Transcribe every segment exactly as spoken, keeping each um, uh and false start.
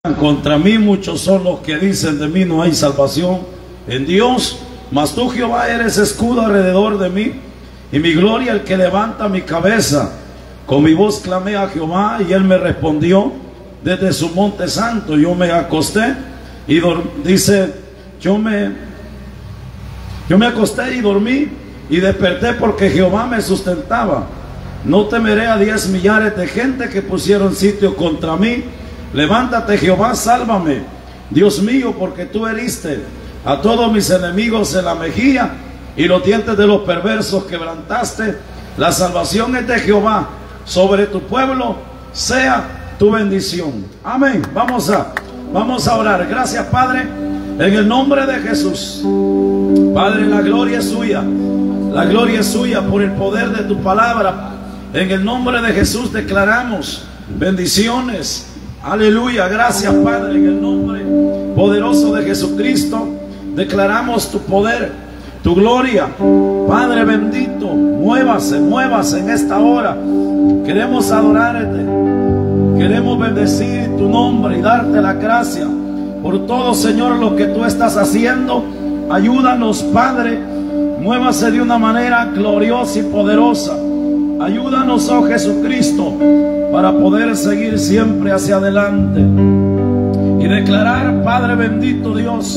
Contra mí muchos son los que dicen de mí no hay salvación en Dios, mas tú, Jehová, eres escudo alrededor de mí y mi gloria el que levanta mi cabeza. Con mi voz clamé a Jehová y él me respondió desde su monte santo. Yo me acosté y dice yo me yo me acosté y dormí y desperté porque Jehová me sustentaba. No temeré a diez millares de gente que pusieron sitio contra mí. Levántate, Jehová, sálvame, Dios mío, porque tú heriste a todos mis enemigos en la mejilla y los dientes de los perversos quebrantaste. La salvación es de Jehová, sobre tu pueblo sea tu bendición. Amén. Vamos a, vamos a orar. Gracias, Padre, en el nombre de Jesús. Padre, la gloria es suya, la gloria es suya por el poder de tu palabra. En el nombre de Jesús declaramos bendiciones. Aleluya, gracias, Padre, en el nombre poderoso de Jesucristo declaramos tu poder, tu gloria. Padre bendito, muévase, muévase en esta hora. Queremos adorarte, queremos bendecir tu nombre y darte la gracia por todo, Señor, lo que tú estás haciendo. Ayúdanos, Padre, muévase de una manera gloriosa y poderosa. Ayúdanos, oh Jesucristo, para poder seguir siempre hacia adelante y declarar, Padre bendito Dios,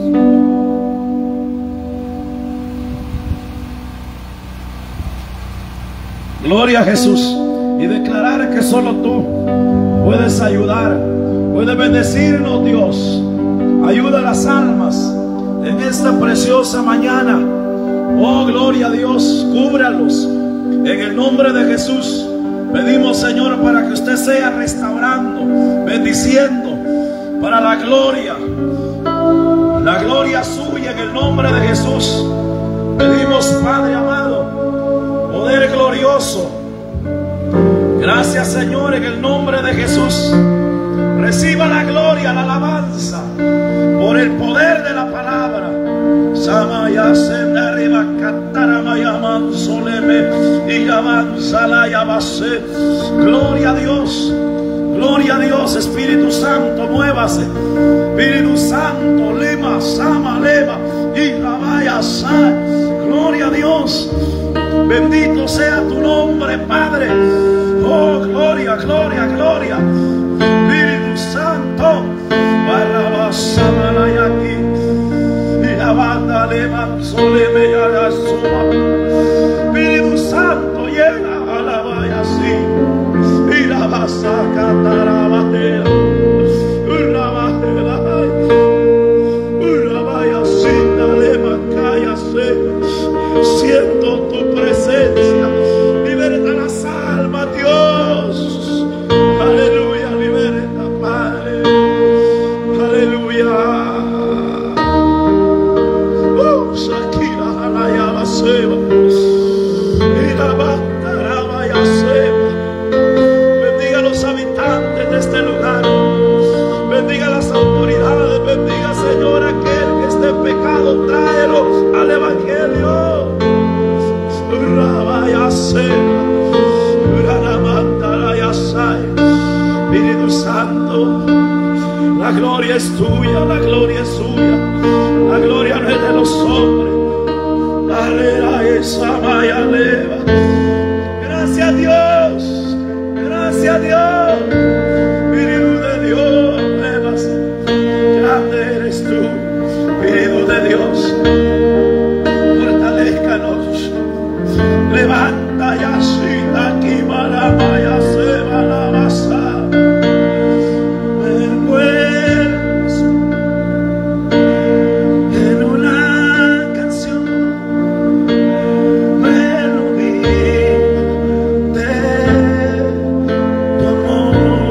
gloria a Jesús, y declarar que solo tú puedes ayudar, puedes bendecirnos, Dios. Ayuda a las almas en esta preciosa mañana. Oh, gloria a Dios, cúbralos en el nombre de Jesús. Pedimos, Señor, para que usted sea restaurando, bendiciendo, para la gloria, la gloria suya en el nombre de Jesús. Pedimos, Padre amado, poder glorioso. Gracias, Señor, en el nombre de Jesús. Reciba la gloria, la alabanza, por el poder de la palabra. Samaya senariba katarama mansoleme y avanza la yabase. Gloria a Dios, gloria a Dios. Espíritu Santo, muévase. Espíritu Santo, lema, sama, lema y la vaya sa. Gloria a Dios. Bendito sea tu nombre, Padre. Oh, gloria, gloria, gloria. Espíritu Santo, barabasa la yaqui. La banda le manzole me la suma. Espíritu Santo, llena a la valla así. Y la vas a cantar a batea. Una batela. Una valla así. Dale macaya se. Siento tu presencia. Liberta las almas, Dios. Aleluya, liberta, Padre. Aleluya. Bendiga a los habitantes de este lugar. Bendiga a las autoridades. Bendiga, Señor, aquel que esté en pecado. Tráelo al Evangelio. Espíritu Santo, la gloria es tuya, la gloria es suya. La gloria no es de los hombres. Esa vaya leva. Gracias a Dios, gracias a Dios. Espíritu de Dios, muévase. Grande eres tú, Espíritu de Dios. Fortalezcanos. Levanta y así aquí para vaya se va la masa. Amor.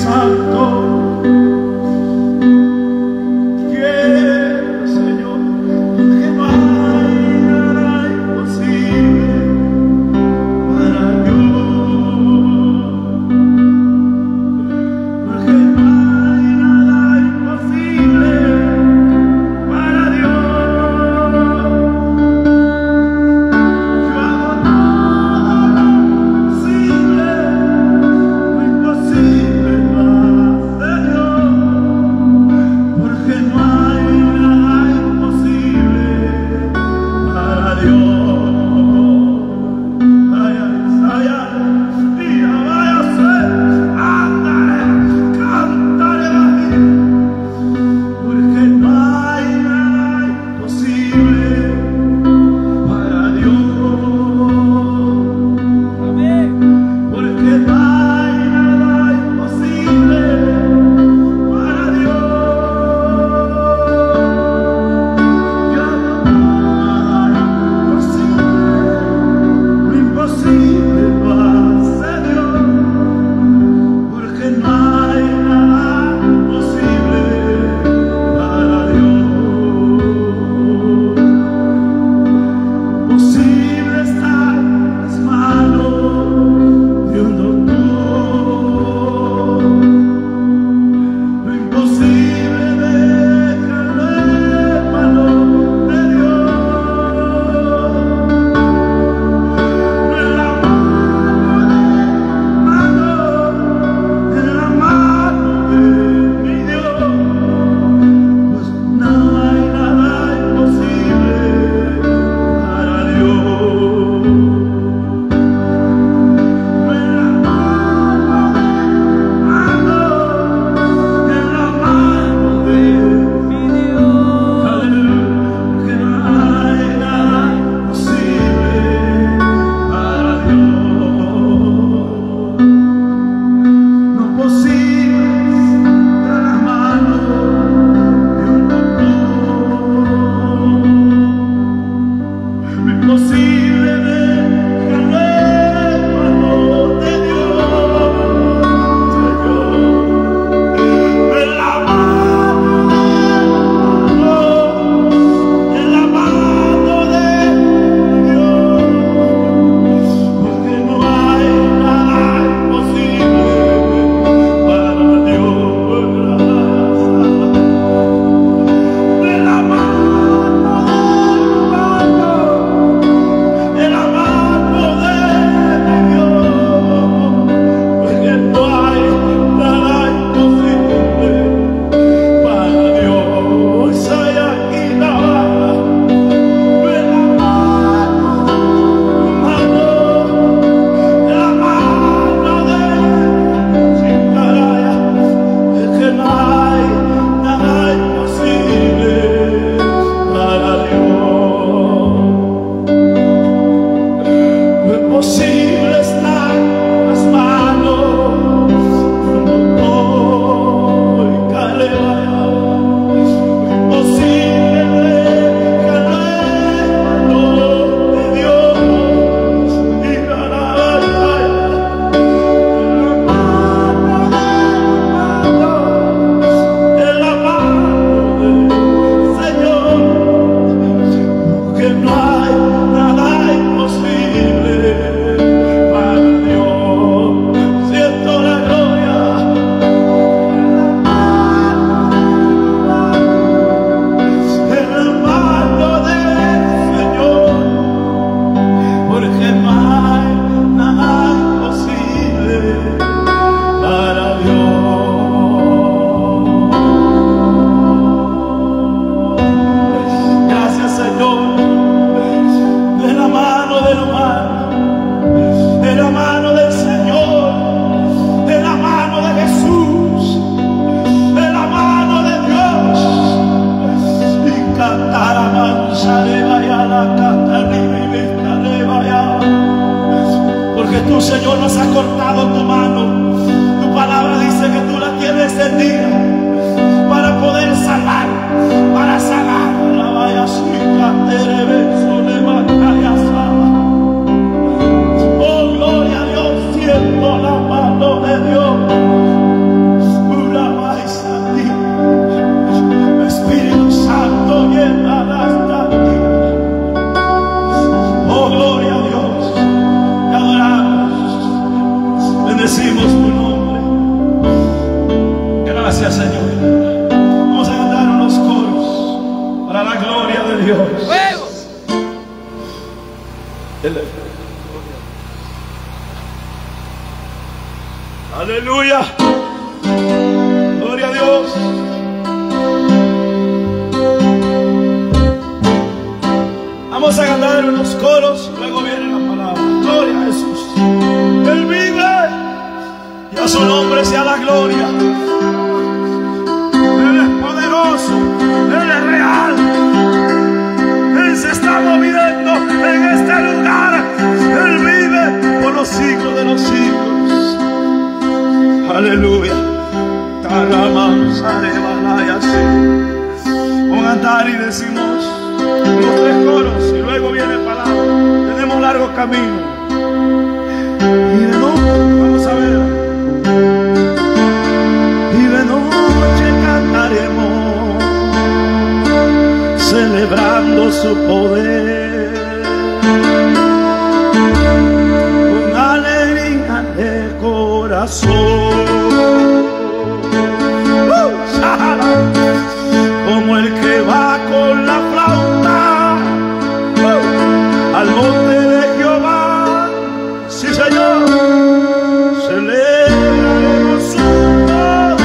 Santo. Quiero, Señor, que no hay nada imposible para Dios. Porque no hay nada imposible para Dios. Yo hago todo lo posible, lo imposible no Gracias, Señor. Vamos a cantar unos coros para la gloria de Dios. Aleluya. Gloria a Dios. Vamos a cantar unos coros, luego viene la palabra. Gloria a Jesús. Él vive y a su nombre sea la gloria. Él es poderoso, Él es real. Él se está moviendo en este lugar. Él vive por los siglos de los siglos. Aleluya. Vamos a cantar y decimos los tres coros y luego viene palabra. Tenemos largo camino. Y de noche, vamos a ver. Y de noche cantaremos, celebrando su poder, con alegría de corazón. Como el que va con la flauta uh, al monte de Jehová, sí, Señor, celebraremos su poder.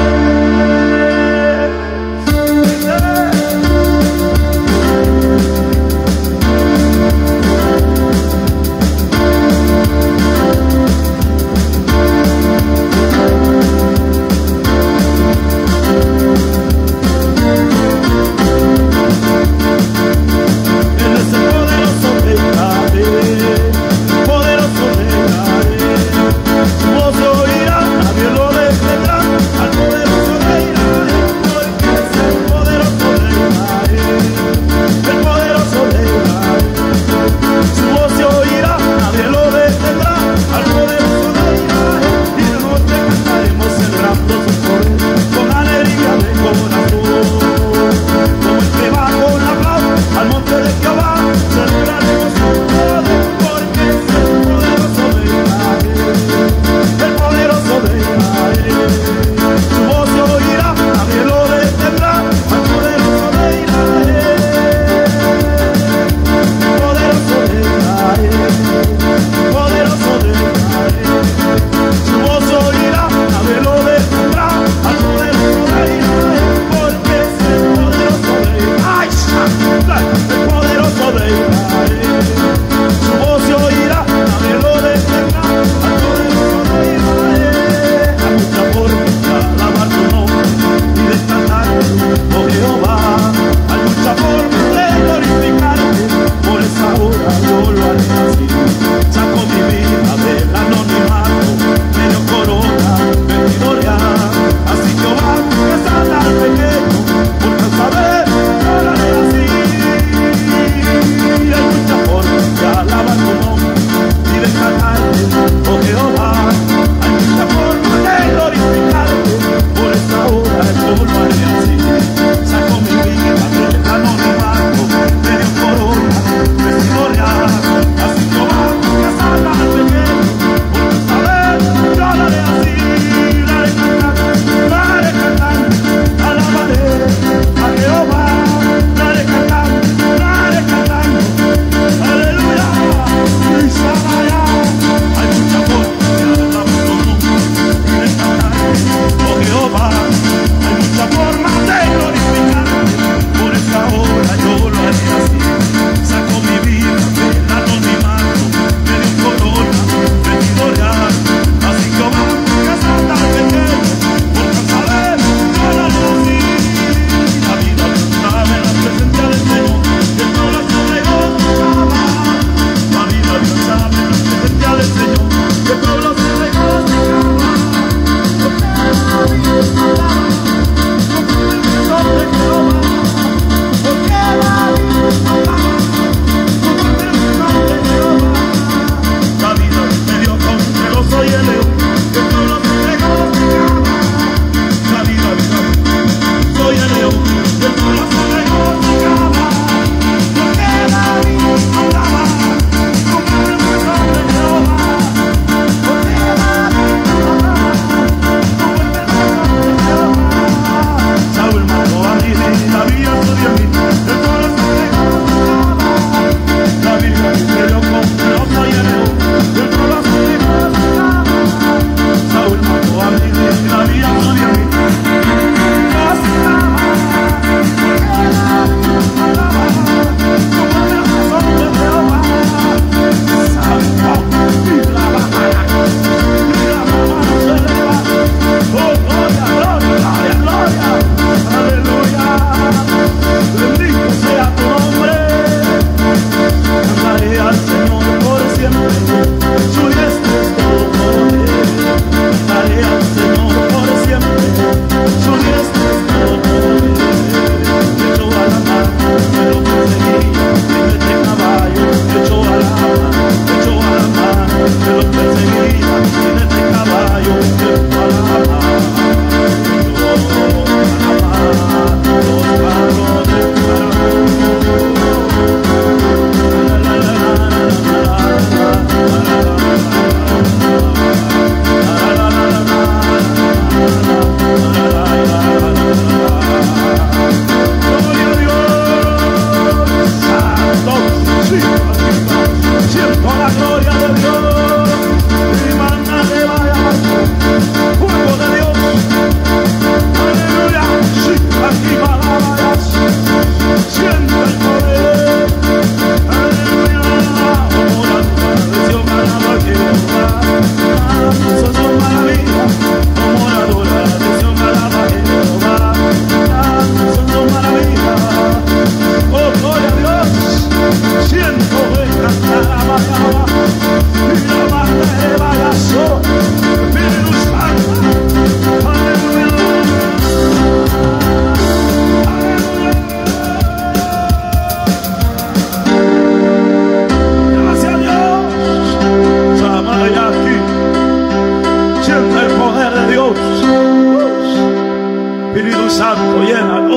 Espíritu Santo, llena.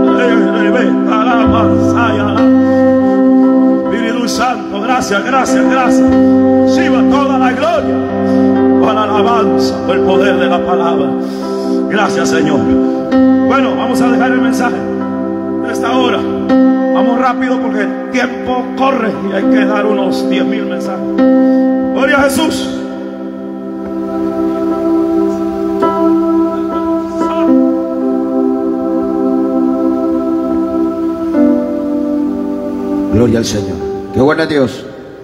Espíritu Santo, gracias, gracias, gracias. Reciba toda la gloria, toda la alabanza, por el poder de la palabra. Gracias, Señor. Bueno, vamos a dejar el mensaje de esta hora. Vamos rápido porque el tiempo corre y hay que dar unos diez mil mensajes. Gloria a Jesús. Gloria al Señor. Qué bueno es Dios.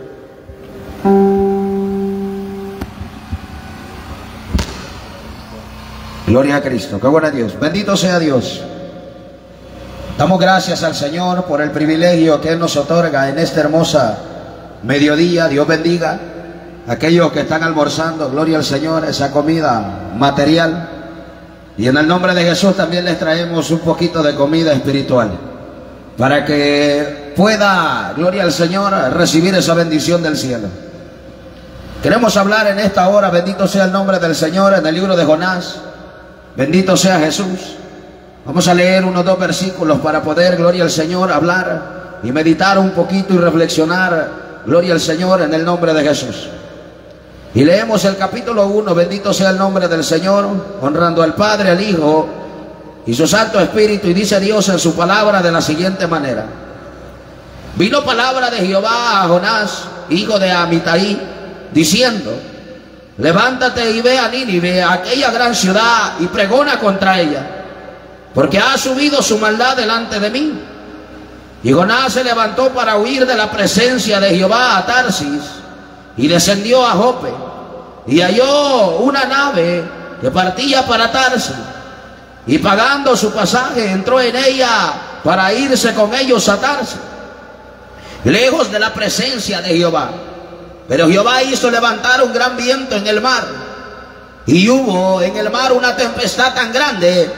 Gloria a Cristo. Qué bueno es Dios. Bendito sea Dios. Damos gracias al Señor por el privilegio que Él nos otorga en esta hermosa mediodía. Dios bendiga a aquellos que están almorzando. Gloria al Señor, esa comida material. Y en el nombre de Jesús también les traemos un poquito de comida espiritual, para que pueda, gloria al Señor, recibir esa bendición del cielo. Queremos hablar en esta hora, bendito sea el nombre del Señor, en el libro de Jonás. Bendito sea Jesús. Vamos a leer unos dos versículos para poder, gloria al Señor, hablar y meditar un poquito y reflexionar, gloria al Señor, en el nombre de Jesús. Y leemos el capítulo uno, bendito sea el nombre del Señor, honrando al Padre, al Hijo y su Santo Espíritu. Y dice Dios en su palabra de la siguiente manera: vino palabra de Jehová a Jonás, hijo de Amitai, diciendo: levántate y ve a Nínive, a aquella gran ciudad, y pregona contra ella, porque ha subido su maldad delante de mí. Y Jonás se levantó para huir de la presencia de Jehová a Tarsis, y descendió a Jope, y halló una nave que partía para Tarsis, y pagando su pasaje entró en ella para irse con ellos a Tarsis, lejos de la presencia de Jehová. Pero Jehová hizo levantar un gran viento en el mar, y hubo en el mar una tempestad tan grande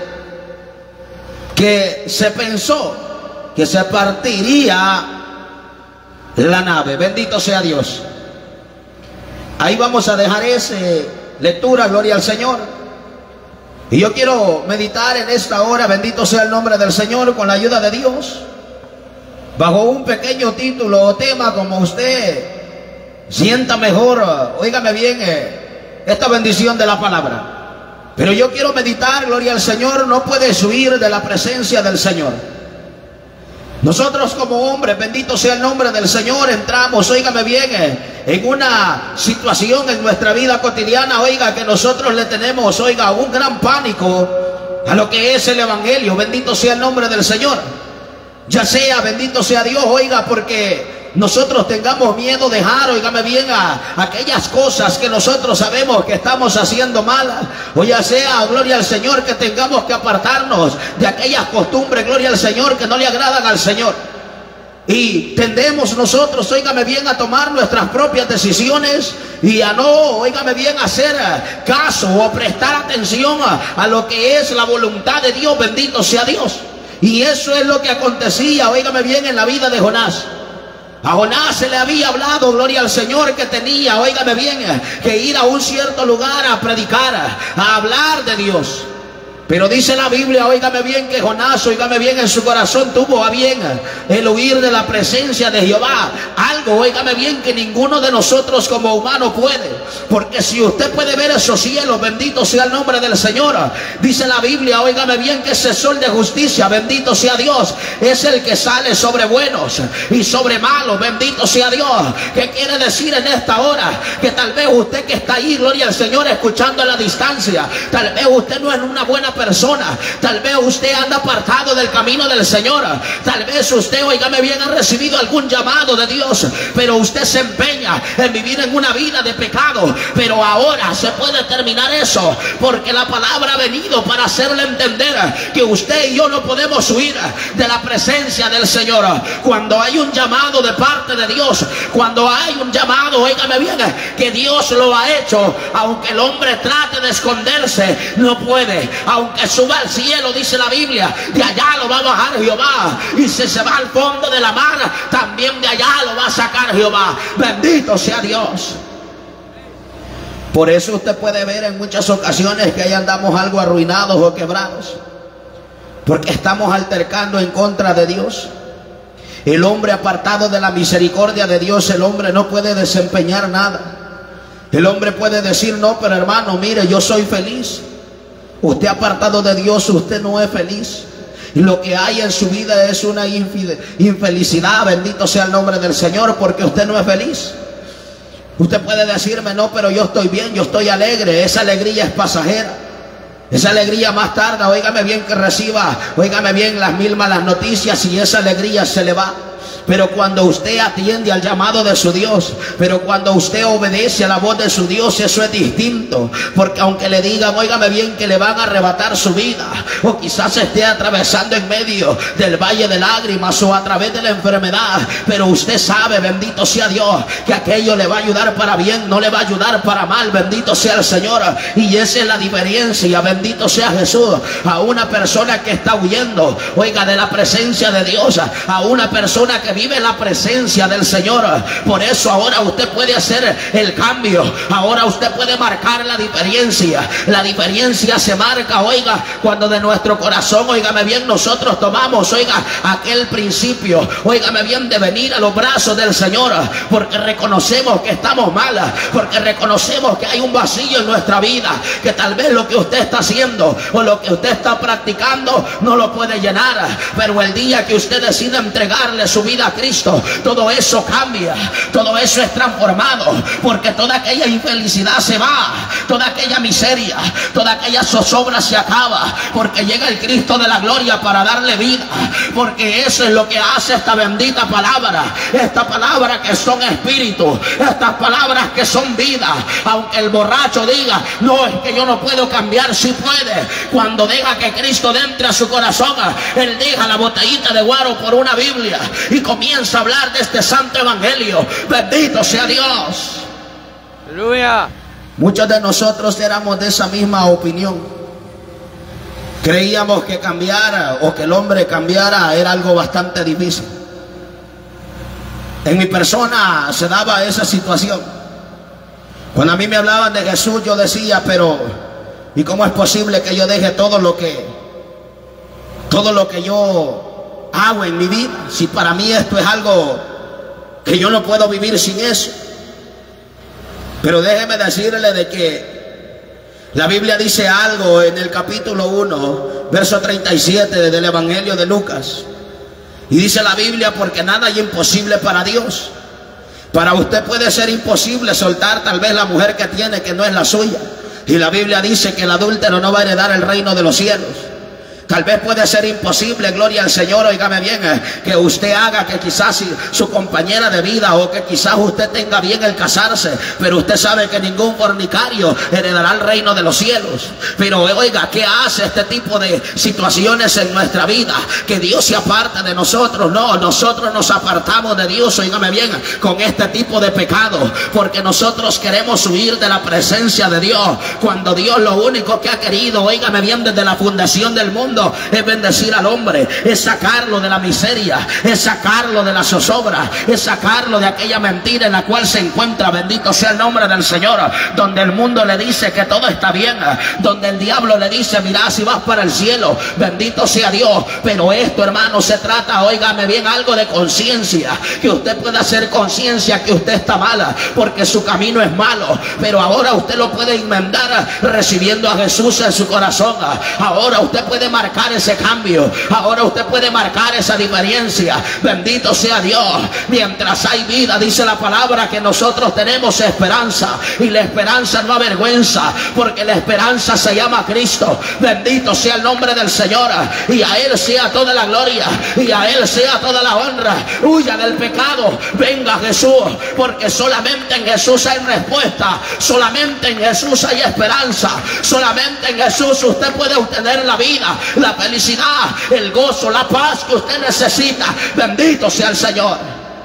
que se pensó que se partiría la nave. Bendito sea Dios. Ahí vamos a dejar esa lectura, gloria al Señor. Y yo quiero meditar en esta hora, bendito sea el nombre del Señor, con la ayuda de Dios, bajo un pequeño título o tema, como usted sienta mejor. Óigame bien eh, esta bendición de la palabra. Pero yo quiero meditar, gloria al Señor. No puedes huir de la presencia del Señor. Nosotros como hombres, bendito sea el nombre del Señor, entramos, óigame bien, eh, en una situación en nuestra vida cotidiana, oiga, que nosotros le tenemos, oiga, un gran pánico a lo que es el Evangelio. Bendito sea el nombre del Señor. Ya sea, bendito sea Dios, oiga, porque nosotros tengamos miedo de dejar, óigame bien, a, a aquellas cosas que nosotros sabemos que estamos haciendo mal, o ya sea, gloria al Señor, que tengamos que apartarnos de aquellas costumbres, gloria al Señor, que no le agradan al Señor. Y tendemos nosotros, óigame bien, a tomar nuestras propias decisiones y a no, óigame bien, hacer caso o prestar atención a, a lo que es la voluntad de Dios. Bendito sea Dios. Y eso es lo que acontecía, óigame bien, en la vida de Jonás. A Jonás se le había hablado, gloria al Señor, que tenía, óigame bien, que ir a un cierto lugar a predicar, a hablar de Dios. Pero dice la Biblia, óigame bien, que Jonás, óigame bien, en su corazón tuvo a bien el huir de la presencia de Jehová. Algo, óigame bien, que ninguno de nosotros como humanos puede. Porque si usted puede ver esos cielos, bendito sea el nombre del Señor. Dice la Biblia, óigame bien, que ese sol de justicia, bendito sea Dios, es el que sale sobre buenos y sobre malos. Bendito sea Dios. ¿Qué quiere decir en esta hora? Que tal vez usted que está ahí, gloria al Señor, escuchando a la distancia, tal vez usted no es una buena persona, tal vez usted anda apartado del camino del Señor, tal vez usted, óigame bien, ha recibido algún llamado de Dios, pero usted se empeña en vivir en una vida de pecado. Pero ahora se puede terminar eso, porque la palabra ha venido para hacerle entender que usted y yo no podemos huir de la presencia del Señor. Cuando hay un llamado de parte de Dios, cuando hay un llamado, óigame bien, que Dios lo ha hecho, aunque el hombre trate de esconderse, no puede. Aunque suba al cielo, dice la Biblia, de allá lo va a bajar Jehová. Y si se va al fondo de la mar, también de allá lo va a sacar Jehová. Bendito sea Dios. Por eso usted puede ver en muchas ocasiones que ahí andamos algo arruinados o quebrados, porque estamos altercando en contra de Dios. El hombre apartado de la misericordia de Dios, el hombre no puede desempeñar nada. El hombre puede decir, no, pero hermano, mire, yo soy feliz. Usted apartado de Dios, usted no es feliz. Y lo que hay en su vida es una infelicidad. Bendito sea el nombre del Señor, porque usted no es feliz. Usted puede decirme, no, pero yo estoy bien, yo estoy alegre. Esa alegría es pasajera. Esa alegría más tarde, óigame bien, que reciba, óigame bien, las mil malas noticias y esa alegría se le va. Pero cuando usted atiende al llamado de su Dios, pero cuando usted obedece a la voz de su Dios, eso es distinto. Porque aunque le digan, óigame bien, que le van a arrebatar su vida, o quizás esté atravesando en medio del valle de lágrimas o a través de la enfermedad, pero usted sabe, bendito sea Dios, que aquello le va a ayudar para bien, no le va a ayudar para mal. Bendito sea el Señor. Y esa es la diferencia, bendito sea Jesús, a una persona que está huyendo, oiga, de la presencia de Dios, a una persona que vive la presencia del Señor. Por eso ahora usted puede hacer el cambio. Ahora usted puede marcar la diferencia. La diferencia se marca, oiga, cuando de nuestro corazón, óigame bien, nosotros tomamos, oiga, aquel principio, óigame bien, de venir a los brazos del Señor, porque reconocemos que estamos mal, porque reconocemos que hay un vacío en nuestra vida, que tal vez lo que usted está haciendo o lo que usted está practicando no lo puede llenar. Pero el día que usted decida entregarle su vida a Cristo, todo eso cambia, todo eso es transformado, porque toda aquella infelicidad se va, toda aquella miseria, toda aquella zozobra se acaba, porque llega el Cristo de la gloria para darle vida. Porque eso es lo que hace esta bendita palabra, esta palabra que son espíritu, estas palabras que son vida. Aunque el borracho diga, no, es que yo no puedo cambiar, si puede. Cuando deja que Cristo entre a su corazón, él deja la botellita de guaro por una Biblia y comienza a hablar de este santo evangelio. Bendito sea Dios. Aleluya. Muchos de nosotros éramos de esa misma opinión. Creíamos que cambiara o que el hombre cambiara era algo bastante difícil. En mi persona se daba esa situación. Cuando a mí me hablaban de Jesús, yo decía, pero ¿y cómo es posible que yo deje todo lo que todo lo que yo hago en mi vida? Si para mí esto es algo que yo no puedo vivir sin eso. Pero déjeme decirle de que la Biblia dice algo en el capítulo uno, verso treinta y siete del Evangelio de Lucas. Y dice la Biblia, porque nada hay imposible para Dios. Para usted puede ser imposible soltar tal vez la mujer que tiene, que no es la suya. Y la Biblia dice que el adúltero no va a heredar el reino de los cielos. Tal vez puede ser imposible, gloria al Señor, óigame bien, que usted haga que quizás su compañera de vida o que quizás usted tenga bien el casarse, pero usted sabe que ningún fornicario heredará el reino de los cielos. Pero oiga, ¿qué hace este tipo de situaciones en nuestra vida? Que Dios se aparta de nosotros. No, nosotros nos apartamos de Dios, óigame bien, con este tipo de pecado, porque nosotros queremos huir de la presencia de Dios, cuando Dios lo único que ha querido, óigame bien, desde la fundación del mundo, es bendecir al hombre, es sacarlo de la miseria, es sacarlo de la zozobra, es sacarlo de aquella mentira en la cual se encuentra. Bendito sea el nombre del Señor, donde el mundo le dice que todo está bien, donde el diablo le dice, mira, si vas para el cielo, bendito sea Dios. Pero esto, hermano, se trata, óigame bien, algo de conciencia, que usted pueda hacer conciencia que usted está mala, porque su camino es malo, pero ahora usted lo puede enmendar recibiendo a Jesús en su corazón. Ahora usted puede marcar ese cambio, ahora usted puede marcar esa diferencia. Bendito sea Dios. Mientras hay vida, dice la palabra, que nosotros tenemos esperanza, y la esperanza no avergüenza, porque la esperanza se llama Cristo. Bendito sea el nombre del Señor, y a Él sea toda la gloria, y a Él sea toda la honra. Huya del pecado, venga a Jesús, porque solamente en Jesús hay respuesta, solamente en Jesús hay esperanza, solamente en Jesús usted puede obtener la vida, la felicidad, el gozo, la paz que usted necesita. Bendito sea el Señor.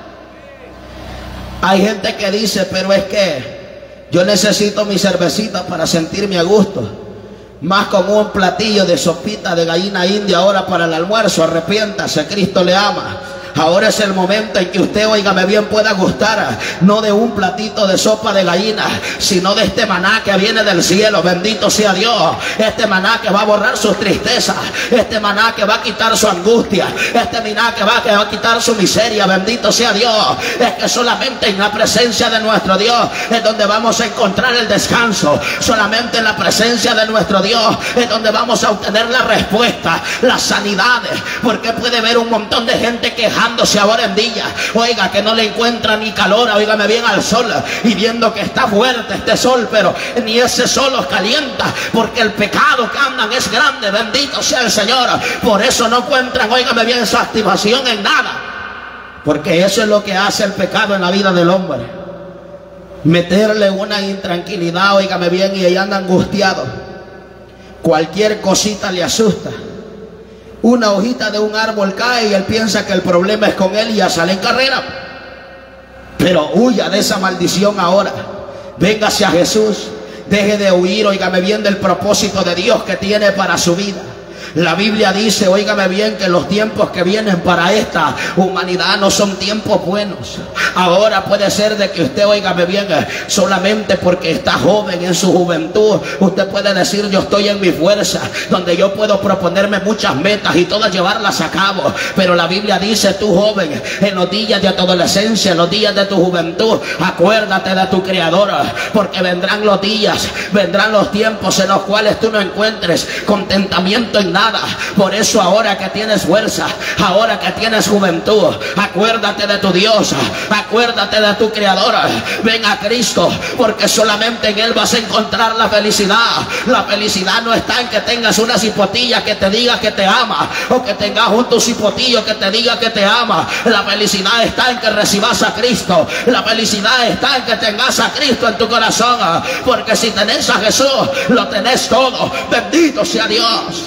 Hay gente que dice, pero es que yo necesito mi cervecita para sentirme a gusto, más con un platillo de sopita de gallina india ahora para el almuerzo. Arrepiéntase, Cristo le ama. Ahora es el momento en que usted, óigame bien, pueda gustar no de un platito de sopa de gallina, sino de este maná que viene del cielo. Bendito sea Dios. Este maná que va a borrar sus tristezas, este maná que va a quitar su angustia, este maná que va, que va a quitar su miseria. Bendito sea Dios. Es que solamente en la presencia de nuestro Dios es donde vamos a encontrar el descanso. Solamente en la presencia de nuestro Dios es donde vamos a obtener la respuesta, las sanidades. Porque puede haber un montón de gente quejándose ahora en día, oiga, que no le encuentra ni calor, oígame bien, al sol, y viendo que está fuerte este sol, pero ni ese sol los calienta, porque el pecado que andan es grande. Bendito sea el Señor. Por eso no encuentran, oígame bien, satisfacción en nada, porque eso es lo que hace el pecado en la vida del hombre, meterle una intranquilidad, oígame bien, y ahí anda angustiado. Cualquier cosita le asusta. Una hojita de un árbol cae y él piensa que el problema es con él y ya sale en carrera. Pero huya de esa maldición ahora. Véngase a Jesús. Deje de huir, óigame bien, del propósito de Dios que tiene para su vida. La Biblia dice, óigame bien, que los tiempos que vienen para esta humanidad no son tiempos buenos. Ahora puede ser de que usted, óigame bien, solamente porque está joven en su juventud, usted puede decir, yo estoy en mi fuerza, donde yo puedo proponerme muchas metas y todas llevarlas a cabo. Pero la Biblia dice, tú joven, en los días de tu adolescencia, en los días de tu juventud, acuérdate de tu Creador, porque vendrán los días, vendrán los tiempos en los cuales tú no encuentres contentamiento en nada. Por eso ahora que tienes fuerza, ahora que tienes juventud, acuérdate de tu Dios, acuérdate de tu Creador. Ven a Cristo, porque solamente en Él vas a encontrar la felicidad. La felicidad no está en que tengas una cipotilla que te diga que te ama, o que tengas un tu cipotillo que te diga que te ama. La felicidad está en que recibas a Cristo. La felicidad está en que tengas a Cristo en tu corazón, porque si tenés a Jesús, lo tenés todo. Bendito sea Dios.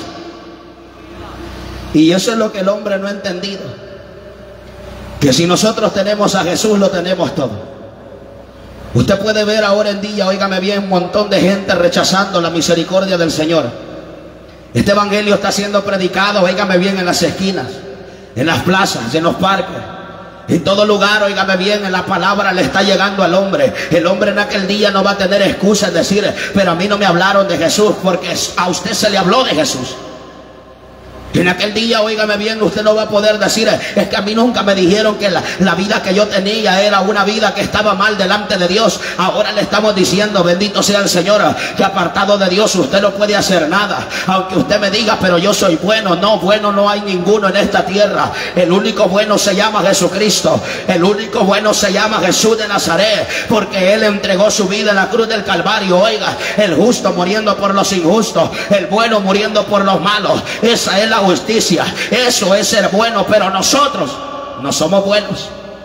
Y eso es lo que el hombre no ha entendido, que si nosotros tenemos a Jesús, lo tenemos todo. Usted puede ver ahora en día, óigame bien, un montón de gente rechazando la misericordia del Señor. Este evangelio está siendo predicado, óigame bien, en las esquinas, en las plazas, en los parques, en todo lugar, óigame bien, en la palabra le está llegando al hombre. El hombre en aquel día no va a tener excusa en decir, pero a mí no me hablaron de Jesús, porque a usted se le habló de Jesús. En aquel día, óigame bien, usted no va a poder decir, es que a mí nunca me dijeron que la, la vida que yo tenía era una vida que estaba mal delante de Dios. Ahora le estamos diciendo, bendito sea el Señor, que apartado de Dios usted no puede hacer nada. Aunque usted me diga, pero yo soy bueno. No, bueno no hay ninguno en esta tierra. El único bueno se llama Jesucristo. El único bueno se llama Jesús de Nazaret, porque Él entregó su vida en la cruz del Calvario. Oiga, el justo muriendo por los injustos, el bueno muriendo por los malos. Esa es la justicia, eso es ser bueno. Pero nosotros no somos buenos.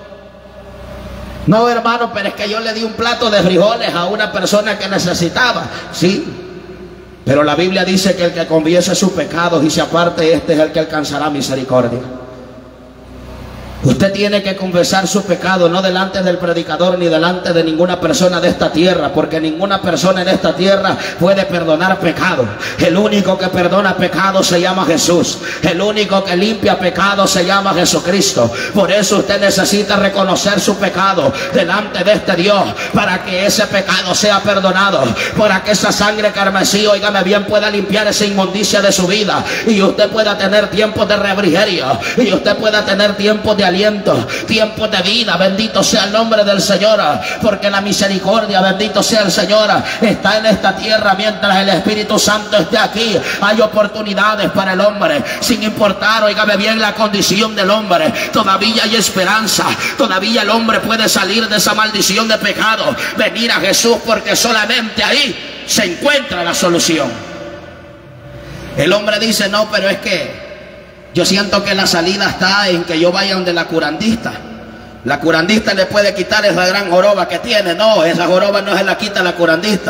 No, hermano, pero es que yo le di un plato de frijoles a una persona que necesitaba. Sí, pero la Biblia dice que el que confiese sus pecados y se aparte, este es el que alcanzará misericordia. Usted tiene que confesar su pecado, no delante del predicador ni delante de ninguna persona de esta tierra, porque ninguna persona en esta tierra puede perdonar pecado. El único que perdona pecado se llama Jesús. El único que limpia pecado se llama Jesucristo. Por eso usted necesita reconocer su pecado delante de este Dios, para que ese pecado sea perdonado, para que esa sangre carmesí, óigame bien, pueda limpiar esa inmundicia de su vida, y usted pueda tener tiempos de refrigerio, y usted pueda tener tiempos de aliento, tiempo de vida. Bendito sea el nombre del Señor, porque la misericordia, bendito sea el Señor, está en esta tierra. Mientras el Espíritu Santo esté aquí, hay oportunidades para el hombre, sin importar, oígame bien, la condición del hombre. Todavía hay esperanza, todavía el hombre puede salir de esa maldición de pecado, venir a Jesús, porque solamente ahí se encuentra la solución. El hombre dice, no, pero es que yo siento que la salida está en que yo vaya donde la curandista. La curandista le puede quitar esa gran joroba que tiene. No, esa joroba no se la quita la curandista.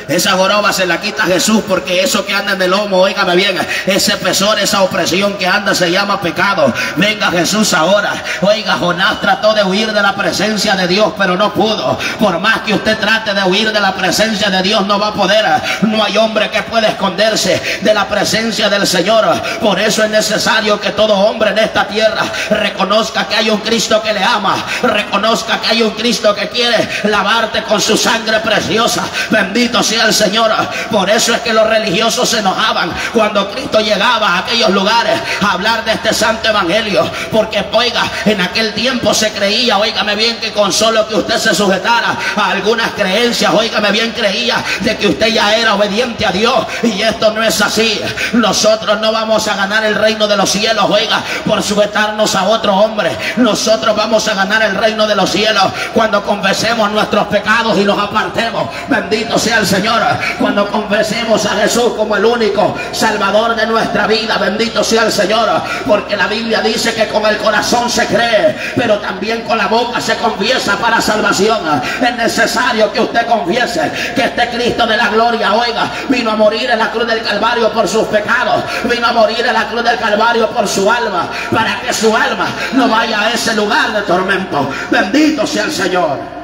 Esa joroba se la quita Jesús, porque eso que anda en el lomo, óigame bien, ese pesor, esa opresión que anda se llama pecado. Venga Jesús ahora. Oiga, Jonás trató de huir de la presencia de Dios, pero no pudo. Por más que usted trate de huir de la presencia de Dios, no va a poder. No hay hombre que pueda esconderse de la presencia del Señor. Por eso es necesario que todo hombre en esta tierra reconozca que hay un Cristo que le ama, reconozca que hay un Cristo que quiere lavarte con su sangre preciosa. Bendito sea el Señor. Por eso es que los religiosos se enojaban cuando Cristo llegaba a aquellos lugares a hablar de este santo evangelio, porque oiga, en aquel tiempo se creía, óigame bien, que con solo que usted se sujetara a algunas creencias, óigame bien, creía de que usted ya era obediente a Dios, y esto no es así. Nosotros no vamos a ganar el reino de los cielos, oiga, por sujetarnos a otro hombre. Nosotros vamos a ganar el reino de los cielos cuando confesemos nuestros pecados y nos apartemos. Bendito sea el Señor. Cuando confesemos a Jesús como el único Salvador de nuestra vida. Bendito sea el Señor, porque la Biblia dice que con el corazón se cree, pero también con la boca se confiesa para salvación. Es necesario que usted confiese que este Cristo de la gloria, oiga, vino a morir en la cruz del Calvario por sus pecados, vino a morir en la cruz del Calvario por su alma, para que su alma no vaya a ese lugar de tormento. Bendito sea el Señor.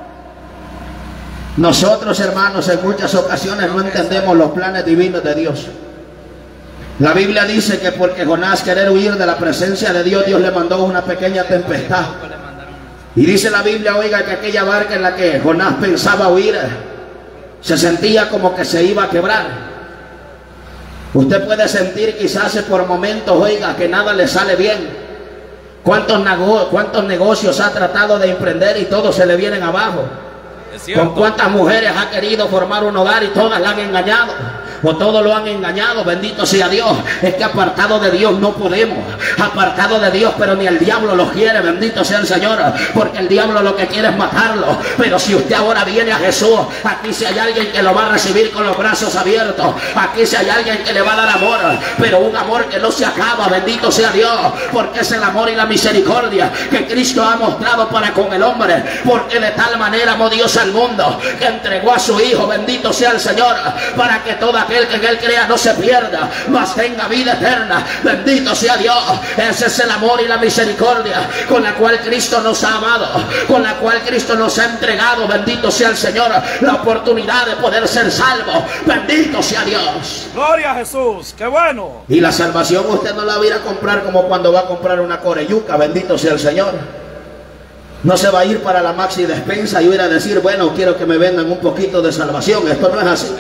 Nosotros, hermanos, en muchas ocasiones no entendemos los planes divinos de Dios. La Biblia dice que porque Jonás querer huir de la presencia de Dios, Dios le mandó una pequeña tempestad. Y dice la Biblia, oiga, que aquella barca en la que Jonás pensaba huir se sentía como que se iba a quebrar. Usted puede sentir quizás por momentos, oiga, que nada le sale bien. ¿Cuántos, nego cuántos negocios ha tratado de emprender y todos se le vienen abajo? ¿Con cuántas mujeres ha querido formar un hogar y todas la han engañado? O todos lo han engañado. Bendito sea Dios. Es que apartado de Dios no podemos. Apartado de Dios, pero ni el diablo lo quiere. Bendito sea el Señor, porque el diablo lo que quiere es matarlo. Pero si usted ahora viene a Jesús, aquí si hay alguien que lo va a recibir con los brazos abiertos. Aquí si hay alguien que le va a dar amor, pero un amor que no se acaba. Bendito sea Dios, porque es el amor y la misericordia que Cristo ha mostrado para con el hombre. Porque de tal manera amó Dios al mundo, que entregó a su Hijo. Bendito sea el Señor, para que toda aquel que en él crea no se pierda, mas tenga vida eterna. Bendito sea Dios. Ese es el amor y la misericordia con la cual Cristo nos ha amado, con la cual Cristo nos ha entregado, bendito sea el Señor, la oportunidad de poder ser salvos. Bendito sea Dios. Gloria a Jesús, qué bueno. Y la salvación usted no la va a ir a comprar como cuando va a comprar una coreyuca. Bendito sea el Señor. No se va a ir para la Maxi Despensa y ir a decir, bueno, quiero que me vendan un poquito de salvación. Esto no es así.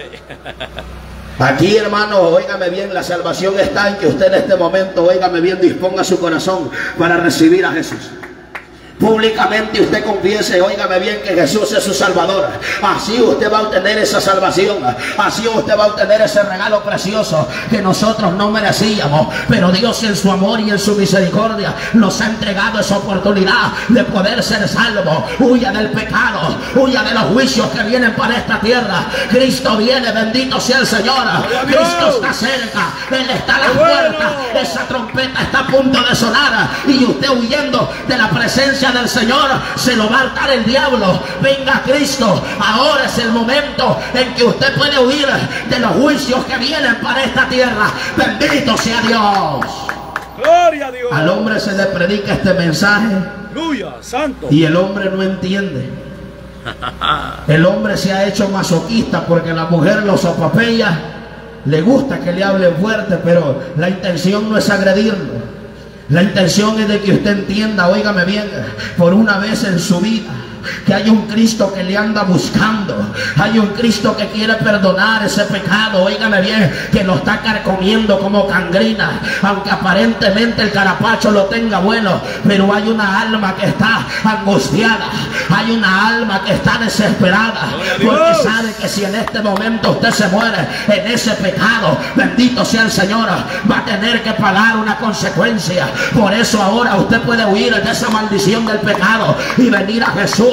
Aquí, hermano, óigame bien, la salvación está en que usted en este momento, óigame bien, disponga su corazón para recibir a Jesús. Públicamente usted confiese, óigame bien, que Jesús es su Salvador. Así usted va a obtener esa salvación. Así usted va a obtener ese regalo precioso que nosotros no merecíamos. Pero Dios en su amor y en su misericordia nos ha entregado esa oportunidad de poder ser salvo. Huya del pecado, huya de los juicios que vienen para esta tierra. Cristo viene, bendito sea el Señor. Cristo está cerca, Él está a la puerta. Esa trompeta está a punto de sonar y usted huyendo de la presencia del Señor, se lo va a hartar el diablo. Venga Cristo, ahora es el momento en que usted puede huir de los juicios que vienen para esta tierra. Bendito sea Dios. Gloria a Dios. Al hombre se le predica este mensaje, aleluya, santo, y el hombre no entiende. El hombre se ha hecho masoquista porque la mujer lo sopapella, le gusta que le hablen fuerte, pero la intención no es agredirlo. La intención es de que usted entienda, óigame bien, por una vez en su vida, que hay un Cristo que le anda buscando. Hay un Cristo que quiere perdonar ese pecado, óigame bien, que lo está carcomiendo como gangrena. Aunque aparentemente el carapacho lo tenga bueno, pero hay una alma que está angustiada. Hay una alma que está desesperada, porque sabe que si en este momento usted se muere en ese pecado, bendito sea el Señor, va a tener que pagar una consecuencia. Por eso ahora usted puede huir de esa maldición del pecado y venir a Jesús.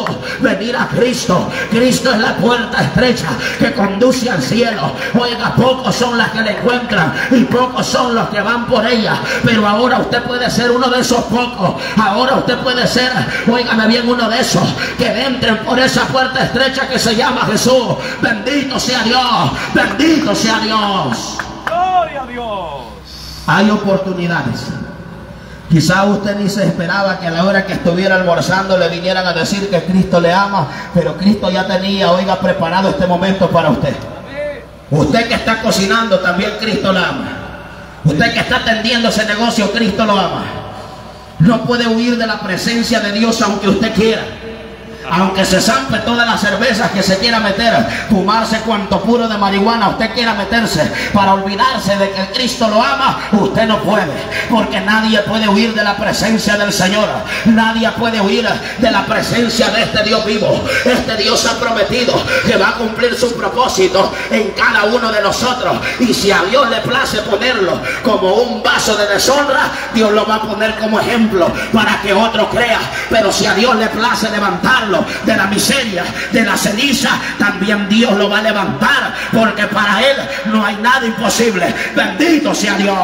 venir a Cristo. Cristo es la puerta estrecha que conduce al cielo. Oiga, pocos son las que le encuentran y pocos son los que van por ella, pero ahora usted puede ser uno de esos pocos. Ahora usted puede ser, óigame bien, uno de esos que entren por esa puerta estrecha que se llama Jesús. Bendito sea Dios, bendito sea Dios. Gloria a Dios. Hay oportunidades. Quizá usted ni se esperaba que a la hora que estuviera almorzando le vinieran a decir que Cristo le ama, pero Cristo ya tenía, oiga, preparado este momento para usted. Usted que está cocinando, también Cristo la ama. Usted que está atendiendo ese negocio, Cristo lo ama. No puede huir de la presencia de Dios aunque usted quiera. Aunque se zampe todas las cervezas que se quiera meter, fumarse cuanto puro de marihuana usted quiera meterse para olvidarse de que Cristo lo ama, usted no puede, porque nadie puede huir de la presencia del Señor. Nadie puede huir de la presencia de este Dios vivo. Este Dios ha prometido que va a cumplir su propósito en cada uno de nosotros, y si a Dios le place ponerlo como un vaso de deshonra, Dios lo va a poner como ejemplo para que otro crea. Pero si a Dios le place levantarlo de la miseria, de la ceniza, también Dios lo va a levantar, porque para Él no hay nada imposible. Bendito sea Dios.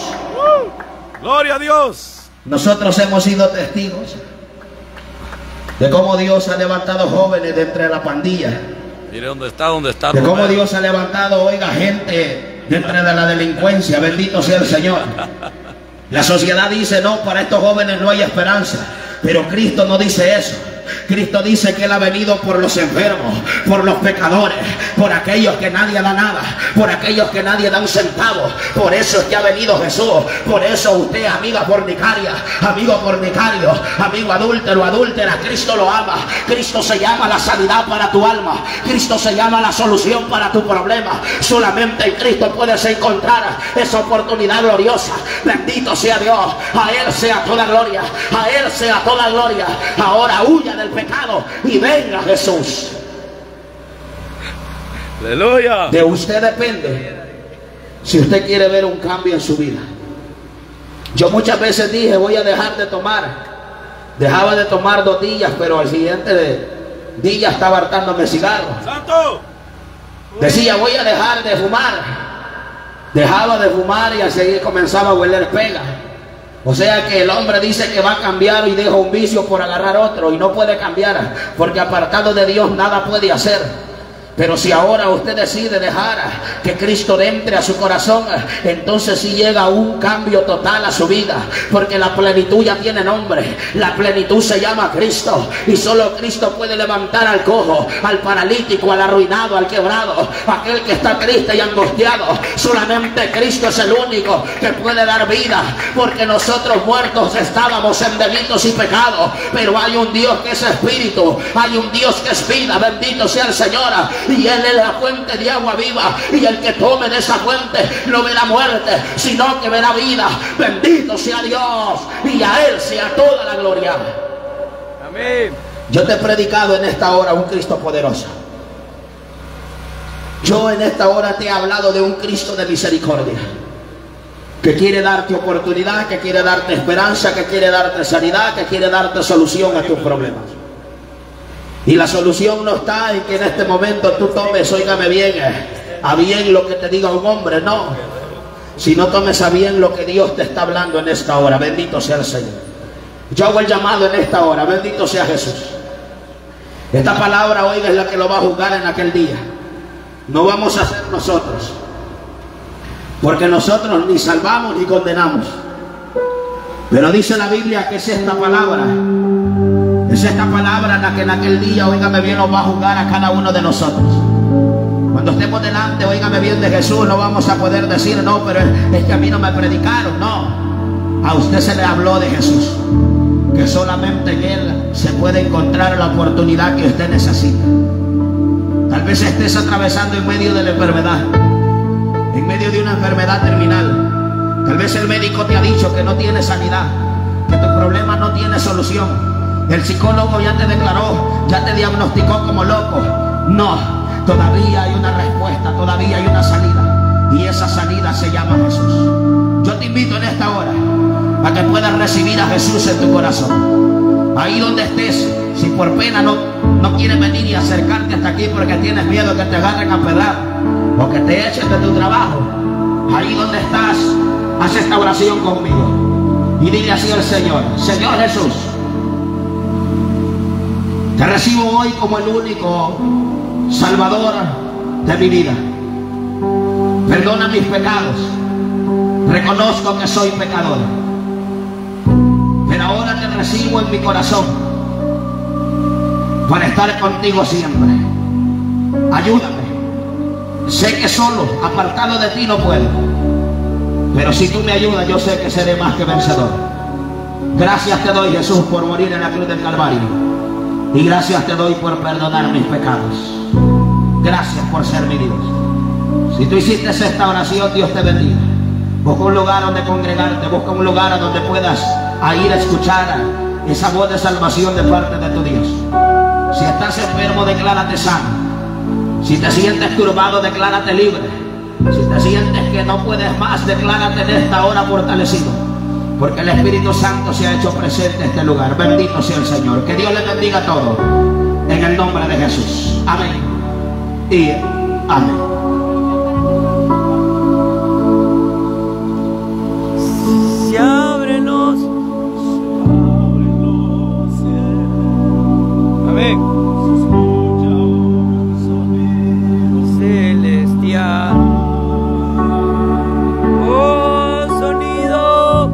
Uh, gloria a Dios. Nosotros hemos sido testigos de cómo Dios ha levantado jóvenes de entre la pandilla. Mire dónde está, dónde está. De cómo Dios ha levantado, oiga, gente de entre de la delincuencia. Bendito sea el Señor. La sociedad dice, no, para estos jóvenes no hay esperanza, pero Cristo no dice eso. Cristo dice que Él ha venido por los enfermos, por los pecadores, por aquellos que nadie da nada, por aquellos que nadie da un centavo. Por eso es que ha venido Jesús. Por eso usted, amiga fornicaria, amigo fornicario, amigo adúltero, adúltera, Cristo lo ama. Cristo se llama la sanidad para tu alma. Cristo se llama la solución para tu problema. Solamente en Cristo puedes encontrar esa oportunidad gloriosa. Bendito sea Dios. A Él sea toda gloria. A Él sea toda gloria. Ahora huya del pecado y venga Jesús. Aleluya. De usted depende si usted quiere ver un cambio en su vida. Yo muchas veces dije, voy a dejar de tomar. Dejaba de tomar dos días, pero al siguiente día estaba hartándome cigarros. Santo. Decía, voy a dejar de fumar. Dejaba de fumar y al seguir comenzaba a hueler pega. O sea que el hombre dice que va a cambiar y deja un vicio por agarrar otro, y no puede cambiar, porque apartado de Dios nada puede hacer. Pero si ahora usted decide dejar que Cristo entre a su corazón, entonces sí llega un cambio total a su vida, porque la plenitud ya tiene nombre. La plenitud se llama Cristo, y solo Cristo puede levantar al cojo, al paralítico, al arruinado, al quebrado, aquel que está triste y angustiado. Solamente Cristo es el único que puede dar vida, porque nosotros muertos estábamos en delitos y pecados, pero hay un Dios que es espíritu, hay un Dios que es vida. Bendito sea el Señor. Y Él es la fuente de agua viva, y el que tome de esa fuente no verá muerte, sino que verá vida. Bendito sea Dios, y a Él sea toda la gloria. Amén. Yo te he predicado en esta hora un Cristo poderoso. Yo en esta hora te he hablado de un Cristo de misericordia, que quiere darte oportunidad, que quiere darte esperanza, que quiere darte sanidad, que quiere darte solución a tus problemas. Y la solución no está en que en este momento tú tomes, óigame bien, a bien lo que te diga un hombre, no. Si no tomes a bien lo que Dios te está hablando en esta hora. Bendito sea el Señor. Yo hago el llamado en esta hora. Bendito sea Jesús. Esta palabra, oiga, es la que lo va a juzgar en aquel día. No vamos a ser nosotros, porque nosotros ni salvamos ni condenamos. Pero dice la Biblia que es esta palabra. Es esta palabra la que en aquel día, óigame bien, nos va a juzgar a cada uno de nosotros. Cuando estemos delante, óigame bien, de Jesús, no vamos a poder decir, no, pero es que a mí no me predicaron. No, a usted se le habló de Jesús, que solamente en Él se puede encontrar la oportunidad que usted necesita. Tal vez estés atravesando en medio de la enfermedad, en medio de una enfermedad terminal. Tal vez el médico te ha dicho que no tiene sanidad, que tu problema no tiene solución. El psicólogo ya te declaró, ya te diagnosticó como loco. No, todavía hay una respuesta, todavía hay una salida, y esa salida se llama Jesús. Yo te invito en esta hora a que puedas recibir a Jesús en tu corazón. Ahí donde estés, si por pena no, no quieres venir y acercarte hasta aquí porque tienes miedo que te agarren a pedrar o que te echen de tu trabajo, ahí donde estás, haz esta oración conmigo y dile así al Señor: Señor Jesús, te recibo hoy como el único Salvador de mi vida. Perdona mis pecados. Reconozco que soy pecador, pero ahora te recibo en mi corazón para estar contigo siempre. Ayúdame. Sé que solo, apartado de ti, no puedo, pero si tú me ayudas, yo sé que seré más que vencedor. Gracias te doy, Jesús, por morir en la cruz del Calvario, y gracias te doy por perdonar mis pecados. Gracias por ser mi Dios. Si tú hiciste esta oración, Dios te bendiga. Busca un lugar donde congregarte, busca un lugar a donde puedas a ir a escuchar esa voz de salvación de parte de tu Dios. Si estás enfermo, declárate sano. Si te sientes turbado, declárate libre. Si te sientes que no puedes más, declárate en esta hora fortalecido, porque el Espíritu Santo se ha hecho presente en este lugar. Bendito sea el Señor. Que Dios le bendiga a todos en el nombre de Jesús. Amén y amén. Se abren los, Abre los cielos. amén, Escucha un sonido. celestial. Oh, sonido.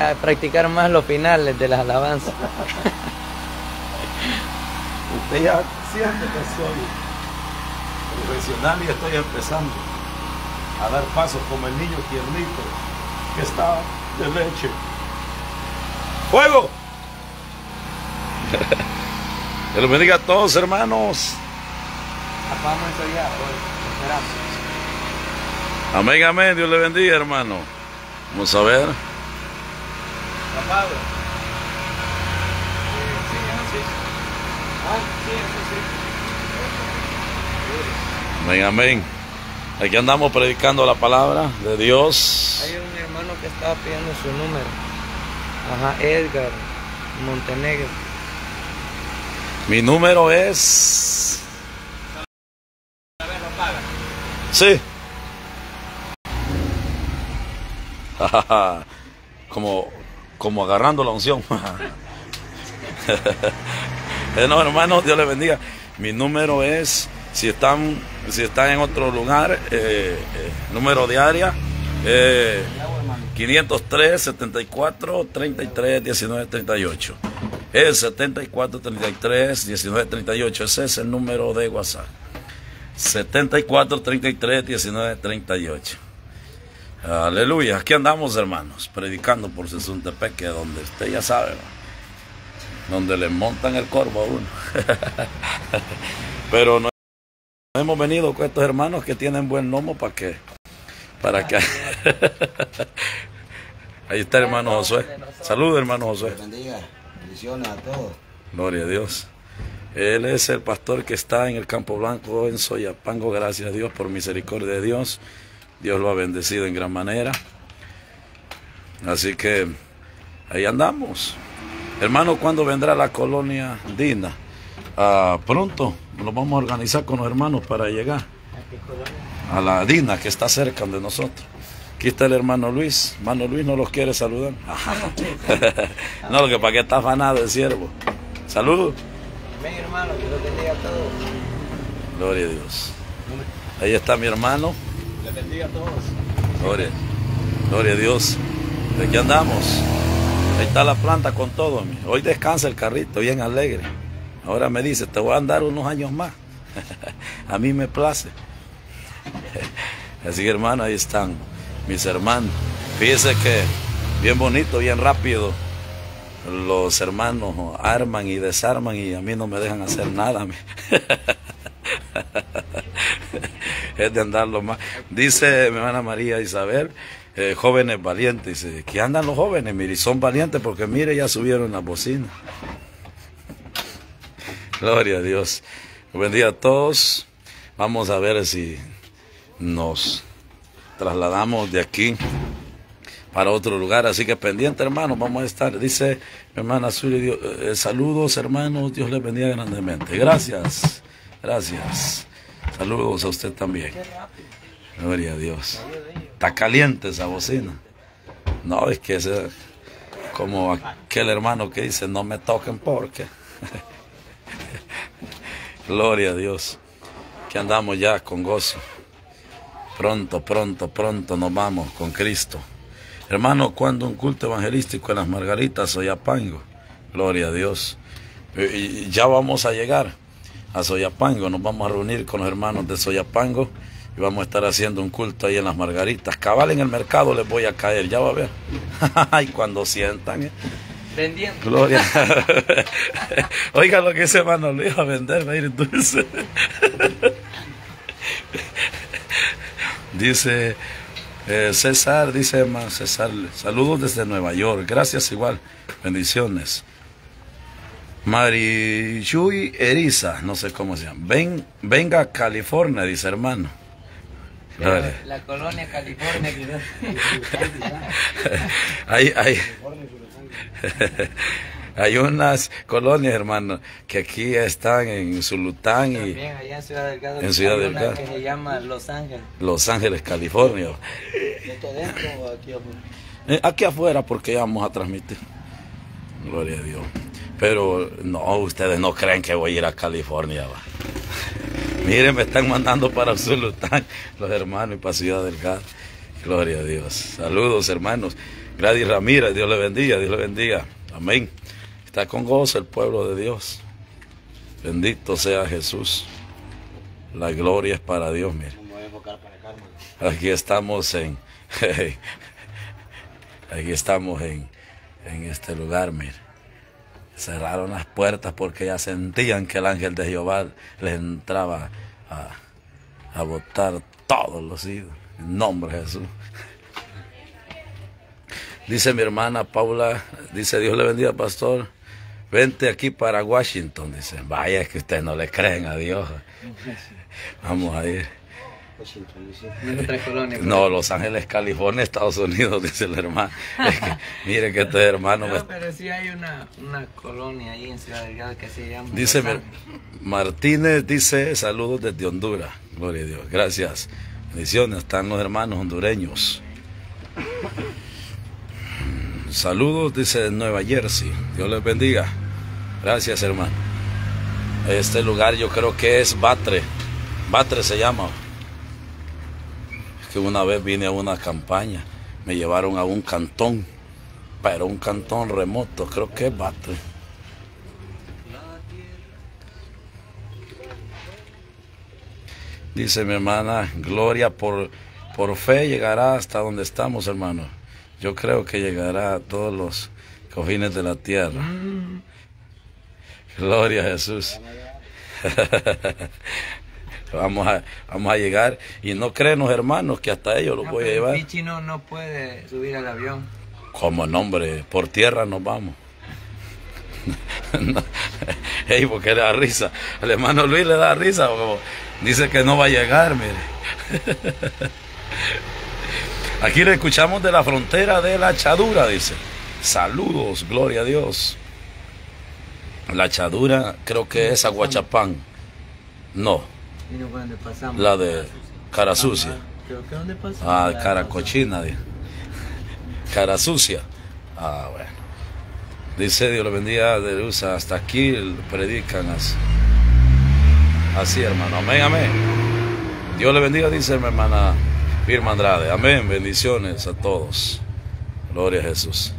a practicar más los finales de las alabanzas. Usted ya siente que soy profesional y estoy empezando a dar pasos como el niño tiernito que está de leche. ¡Fuego! Que los bendiga a todos, hermanos. Apagamos eso ya, hoy. Esperamos. Amén, amén. Dios le bendiga, hermano. Vamos a ver. Apago. Sí, sí, ah, sí, eso sí. Amén, amén. Aquí andamos predicando la palabra de Dios. Hay un hermano que estaba pidiendo su número. Ajá, Edgar Montenegro. Mi número es... A ver, lo paga. Sí. como, como agarrando la unción. eh, no, hermanos, Dios les bendiga. Mi número es, si están, si están en otro lugar, eh, eh, número de área, eh, quinientos tres, setenta y cuatro, treinta y tres, diecinueve, treinta y ocho. Es setenta y cuatro, treinta y tres, diecinueve, treinta y ocho. Ese es el número de WhatsApp. setenta y cuatro, treinta y tres, diecinueve, treinta y ocho. Aleluya. Aquí andamos, hermanos, predicando por Sezuntepeque, donde usted ya sabe, ¿no? Donde le montan el corvo a uno. Pero no hemos venido con estos hermanos que tienen buen lomo para que, para que. Ahí está el hermano Josué. Saludos, hermano Josué. Bendiga. Bendiciones a todos. Gloria a Dios. Él es el pastor que está en el Campo Blanco en Soyapango. Gracias a Dios por misericordia de Dios. Dios lo ha bendecido en gran manera. Así que ahí andamos. Hermano, ¿cuándo vendrá la colonia Dina? Ah, pronto nos vamos a organizar con los hermanos para llegar a la Dina, que está cerca de nosotros. Aquí está el hermano Luis. Hermano Luis no los quiere saludar. No, lo que para qué está afanado el siervo. Saludos. Amén, hermano, que Dios bendiga a todos. Gloria a Dios. Ahí está mi hermano. Dios bendiga a todos. Gloria, gloria a Dios. ¿De qué andamos? Ahí está la planta con todo. Hoy descansa el carrito, bien alegre. Ahora me dice, te voy a andar unos años más. A mí me place. Así que, hermano, ahí están mis hermanos. Fíjese que bien bonito, bien rápido. Los hermanos arman y desarman y a mí no me dejan hacer nada. Es de andarlo más. Dice mi hermana María Isabel, eh, jóvenes valientes. Dice, ¿qué andan los jóvenes? Mire, son valientes porque mire, ya subieron la bocina. Gloria a Dios. Buen día a todos. Vamos a ver si nos trasladamos de aquí para otro lugar, así que pendiente, hermanos, vamos a estar. Dice mi hermana Zuli, eh, saludos, hermanos, Dios les bendiga grandemente. Gracias, gracias. Saludos a usted también. Gloria a Dios. Está caliente esa bocina. No, es que es como aquel hermano que dice, no me toquen porque. Gloria a Dios. Que andamos ya con gozo. Pronto, pronto, pronto nos vamos con Cristo. Hermano, cuando un culto evangelístico en las Margaritas, Soyapango. Gloria a Dios. Y ya vamos a llegar a Soyapango. Nos vamos a reunir con los hermanos de Soyapango y vamos a estar haciendo un culto ahí en las Margaritas. Cabal en el mercado les voy a caer, ya va a ver. Y cuando sientan, ¿eh? Vendiendo. Gloria. Oiga lo que ese hermano lo iba a vender, miren, dulce. Dice eh, César, dice hermano César, saludos desde Nueva York. Gracias igual, bendiciones. Marichuy Eriza, no sé cómo se llama. Ven, venga a California, dice hermano. La, la colonia California. hay, hay, hay unas colonias, hermano, que aquí están en Zulután y también allá en Ciudad Delgado, en Ciudad Delgado, que se llama Los Ángeles. Los Ángeles, California. ¿Esto dentro o aquí afuera? Eh, aquí afuera, porque ya vamos a transmitir. Gloria a Dios. Pero no, ustedes no creen que voy a ir a California, va. Miren, me están mandando para Zulután los hermanos y para Ciudad Delgado. Gloria a Dios. Saludos, hermanos. Gladys Ramírez, Dios le bendiga, Dios le bendiga. Amén. Está con gozo el pueblo de Dios. Bendito sea Jesús. La gloria es para Dios, mire. Aquí estamos en... Aquí estamos en, en este lugar, mire. Cerraron las puertas porque ya sentían que el ángel de Jehová les entraba a, a botar todos los ídolos. En nombre de Jesús. Dice mi hermana Paula, dice Dios le bendiga, pastor. Vente aquí para Washington, dice. Vaya, es que ustedes no le creen a Dios. Vamos a ir. No, Los Ángeles, California, Estados Unidos, dice el hermano. Es que, mire que este hermano... No, me... pero sí hay una, una colonia ahí en Ciudad Delgado que se llama... Dice Martínez, dice, saludos desde Honduras. Gloria a Dios. Gracias. Bendiciones, están los hermanos hondureños. Saludos, dice Nueva Jersey. Dios les bendiga. Gracias, hermano. Este lugar yo creo que es Batre. Batre se llama. Es que una vez vine a una campaña. Me llevaron a un cantón. Pero un cantón remoto. Creo que es Batre. Dice mi hermana, gloria por, por fe llegará hasta donde estamos, hermano. Yo creo que llegará a todos los cojines de la tierra. Mm. Gloria a Jesús. vamos, a, vamos a llegar. Y no creen los hermanos que hasta ellos los no, voy a llevar. El Pichi no, no puede subir al avión. Como nombre, por tierra nos vamos. no. Ey, porque le da risa. Al hermano Luis le da risa. Como dice que no va a llegar, mire. Aquí le escuchamos de la frontera de La Chadura, dice. Saludos, gloria a Dios. La Chadura creo que es Aguachapán. No. ¿Y no dónde pasamos? La de Cara Sucia. Creo que dónde pasamos. Ah, Cara Cochina. Cara Sucia. Ah, bueno. Dice Dios le bendiga de luz. Hasta aquí predican así. Así, hermano. Amén, amén. Dios le bendiga, dice mi hermana Irma Andrade. Amén. Bendiciones a todos. Gloria a Jesús.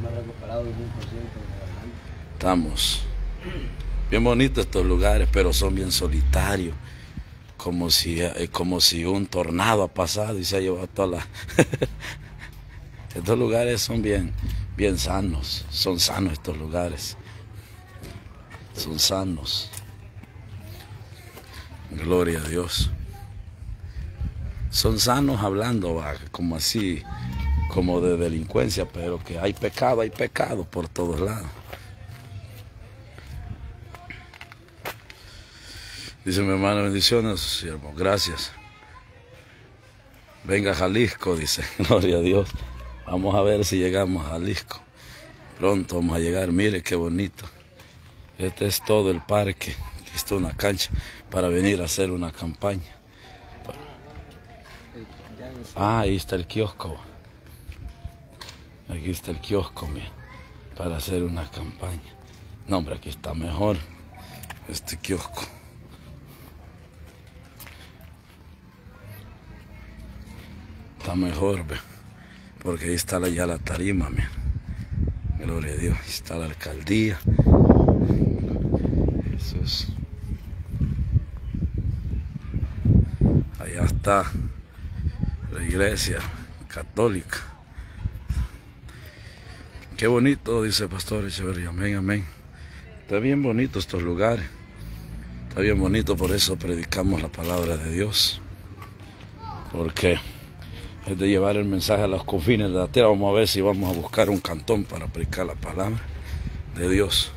Estamos bien bonitos estos lugares, pero son bien solitarios. Como si, como si un tornado ha pasado y se ha llevado toda la... Estos lugares son bien, bien sanos. Son sanos estos lugares. Son sanos. Gloria a Dios. Son sanos hablando, como así, como de delincuencia, pero que hay pecado, hay pecado por todos lados. Dice mi hermano, bendiciones, siervo, gracias. Venga a Jalisco, dice, gloria a Dios. Vamos a ver si llegamos a Jalisco. Pronto vamos a llegar, mire qué bonito. Este es todo el parque. Aquí está una cancha para venir a hacer una campaña. Ah, ahí está el kiosco. Aquí está el kiosco, mira, para hacer una campaña. No, hombre, aquí está mejor este kiosco. Está mejor, ve, porque ahí está la, ya la tarima, mira. Gloria a Dios, ahí está la alcaldía. Jesús. Allá está la iglesia católica. Qué bonito, dice Pastor Echeverría. Amén, amén. Está bien bonito estos lugares. Está bien bonito, por eso predicamos la palabra de Dios. Porque es de llevar el mensaje a los confines de la tierra. Vamos a ver si vamos a buscar un cantón para predicar la palabra de Dios.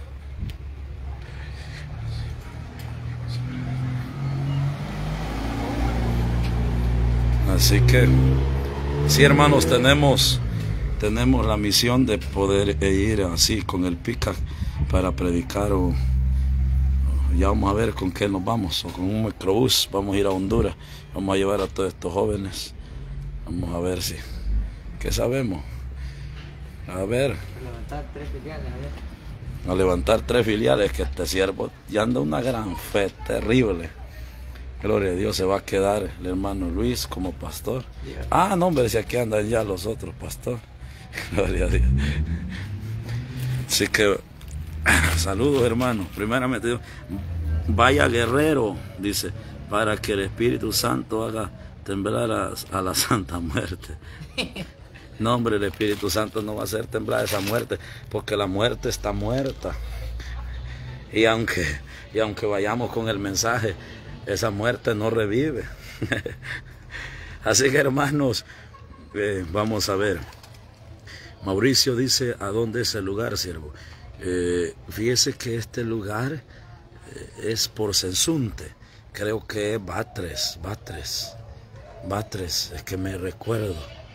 Así que, sí, hermanos, tenemos, tenemos la misión de poder ir así con el pica para predicar. O, ya vamos a ver con qué nos vamos, o con un microbús. Vamos a ir a Honduras, vamos a llevar a todos estos jóvenes. Vamos a ver si, ¿qué sabemos? A ver. Levantar tres filiales, a ver. A levantar tres filiales, que este siervo ya anda una gran fe terrible. Gloria a Dios, se va a quedar el hermano Luis como pastor. Ah, no, hombre, si aquí andan ya los otros pastores. Gloria a Dios. Así que, saludos hermanos. Primeramente, vaya guerrero, dice, para que el Espíritu Santo haga temblar a, a la Santa Muerte. No, hombre, el Espíritu Santo no va a hacer temblar esa muerte, porque la muerte está muerta. Y aunque, y aunque vayamos con el mensaje, esa muerte no revive. Así que hermanos, eh, vamos a ver. Mauricio dice, ¿a dónde es el lugar, siervo? Eh, fíjese que este lugar eh, es por Sensunte. Creo que es Batres, Batres, Batres, es que me recuerdo.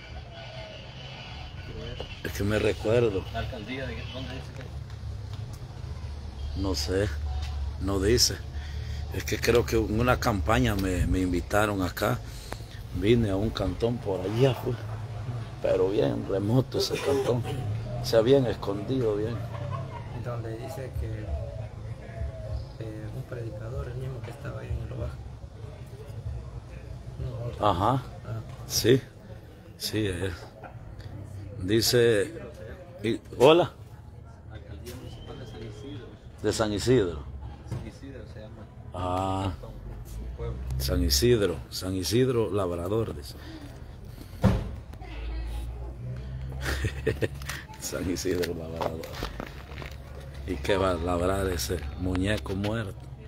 Es que me recuerdo. ¿La alcaldía de dónde dice que? No sé, no dice. Es que creo que en una campaña me, me invitaron acá. Vine a un cantón por allá, pues, pero bien remoto ese cantón. O sea, bien escondido, bien. Donde dice que eh, un predicador, el mismo que estaba ahí en el bajo. No, Ajá, ah. sí, sí es. Dice, y, hola. Alcaldía Municipal de San Isidro. De San Isidro. San Isidro se llama. Ah, Un pueblo. San Isidro, San Isidro Labrador. Dice. San Isidro Labrador. ¿Y qué va a labrar ese muñeco muerto?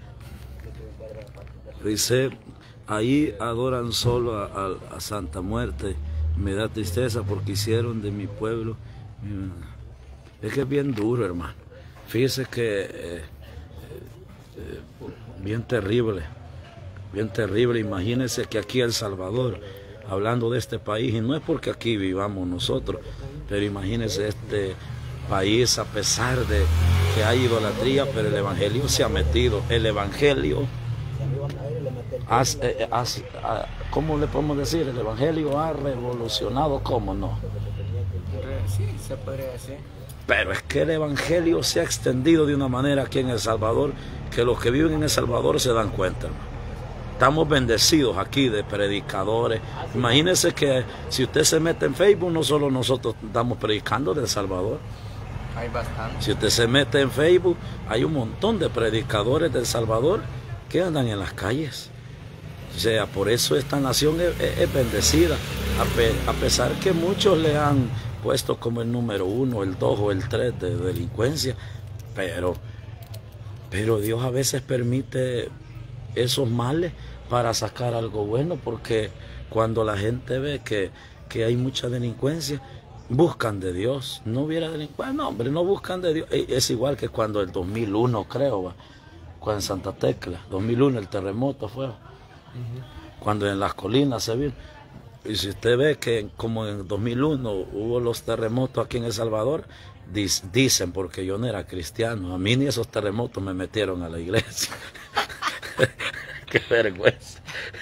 Dice, ahí adoran solo a, a, a Santa Muerte. Me da tristeza porque hicieron de mi pueblo. Es que es bien duro, hermano. Fíjese que eh, eh, eh, bien terrible, bien terrible. Imagínense que aquí El Salvador, hablando de este país, y no es porque aquí vivamos nosotros, pero imagínense este país, a pesar de que hay idolatría, pero el evangelio se ha metido. El evangelio, has, eh, has, ah, ¿cómo le podemos decir? El evangelio ha revolucionado, ¿cómo no? Sí, se podría decir. Pero es que el evangelio se ha extendido de una manera aquí en El Salvador, que los que viven en El Salvador se dan cuenta, hermano. Estamos bendecidos aquí de predicadores. Imagínense que si usted se mete en Facebook, no solo nosotros estamos predicando de El Salvador. Hay bastante. Si usted se mete en Facebook, hay un montón de predicadores de El Salvador que andan en las calles. O sea, por eso esta nación es, es, es bendecida, a, pe, a pesar que muchos le han puesto como el número uno, el dos o el tres de delincuencia, pero, pero Dios a veces permite esos males para sacar algo bueno, porque cuando la gente ve que, que hay mucha delincuencia, buscan de Dios. No hubiera delincuencia, no, hombre, no buscan de Dios. Es igual que cuando el dos mil uno, creo, va, cuando en Santa Tecla, dos mil uno, el terremoto fue, uh-huh. Cuando en las colinas se vino. Y si usted ve que como en dos mil uno hubo los terremotos aquí en El Salvador, dicen, porque yo no era cristiano, a mí ni esos terremotos me metieron a la iglesia. Qué vergüenza.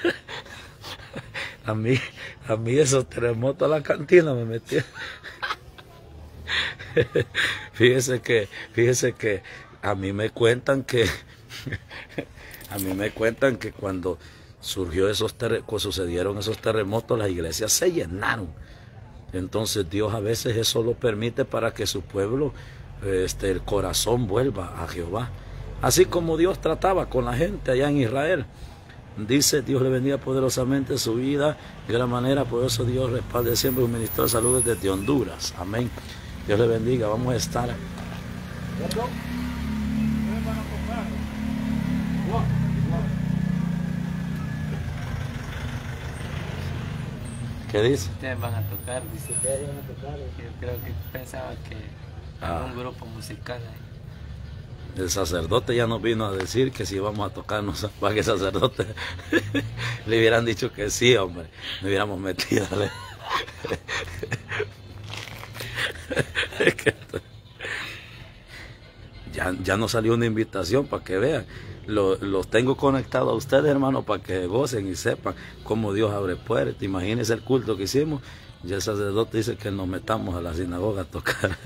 A mí, a mí esos terremotos a la cantina me metieron. Fíjese que, fíjese que a mí me cuentan que, a mí me cuentan que cuando surgió esos cuando sucedieron esos terremotos, las iglesias se llenaron. Entonces Dios a veces eso lo permite para que su pueblo, este, el corazón vuelva a Jehová. Así como Dios trataba con la gente allá en Israel. Dice, Dios le bendiga poderosamente su vida, de gran manera, por eso Dios respalde siempre un ministro de salud desde Honduras. Amén. Dios le bendiga, vamos a estar. ¿Qué dice? Ustedes van a tocar, dice. Ustedes van a tocar. Yo creo que pensaba que Ah. un grupo musical ahí. El sacerdote ya nos vino a decir que si íbamos a tocarnos, para que el sacerdote le hubieran dicho que sí, hombre, nos hubiéramos metido. ya, ya nos salió una invitación para que vean. Los, los tengo conectados a ustedes, hermanos, para que gocen y sepan cómo Dios abre puertas. Imagínense el culto que hicimos. Ya el sacerdote dice que nos metamos a la sinagoga a tocar.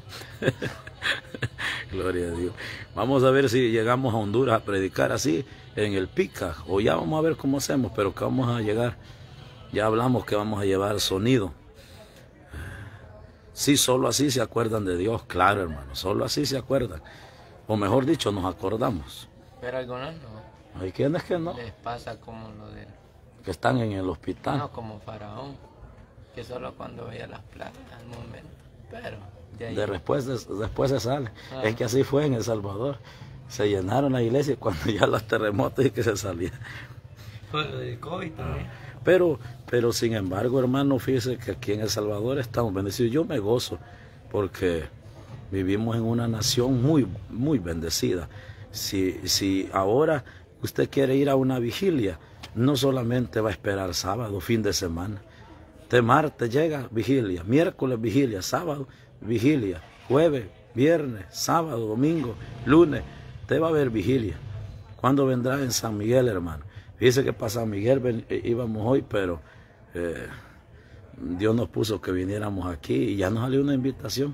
Gloria a Dios. Vamos a ver si llegamos a Honduras a predicar así en el Pica, o ya vamos a ver cómo hacemos, pero que vamos a llegar. Ya hablamos que vamos a llevar sonido. Sí, solo así se acuerdan de Dios, claro, hermano, solo así se acuerdan. O mejor dicho, nos acordamos. Pero algunos no. Hay quienes que no. Les pasa como lo de... Que están en el hospital. No, como Faraón. Que solo cuando veía las placas al momento. Pero de ahí... De después, de, después se sale. Ah. Es que así fue en El Salvador. Se llenaron la iglesia cuando ya los terremotos y que se salía. Fue lo del COVID también. Pero, pero sin embargo, hermano, fíjese que aquí en El Salvador estamos bendecidos. Yo me gozo porque vivimos en una nación muy, muy bendecida. Si, si ahora usted quiere ir a una vigilia, no solamente va a esperar sábado, fin de semana. De martes llega vigilia, miércoles vigilia, sábado vigilia, jueves, viernes, sábado, domingo, lunes. Usted va a ver vigilia. ¿Cuándo vendrá en San Miguel, hermano? Dice que para San Miguel ven, íbamos hoy, pero eh, Dios nos puso que viniéramos aquí y ya nos salió una invitación.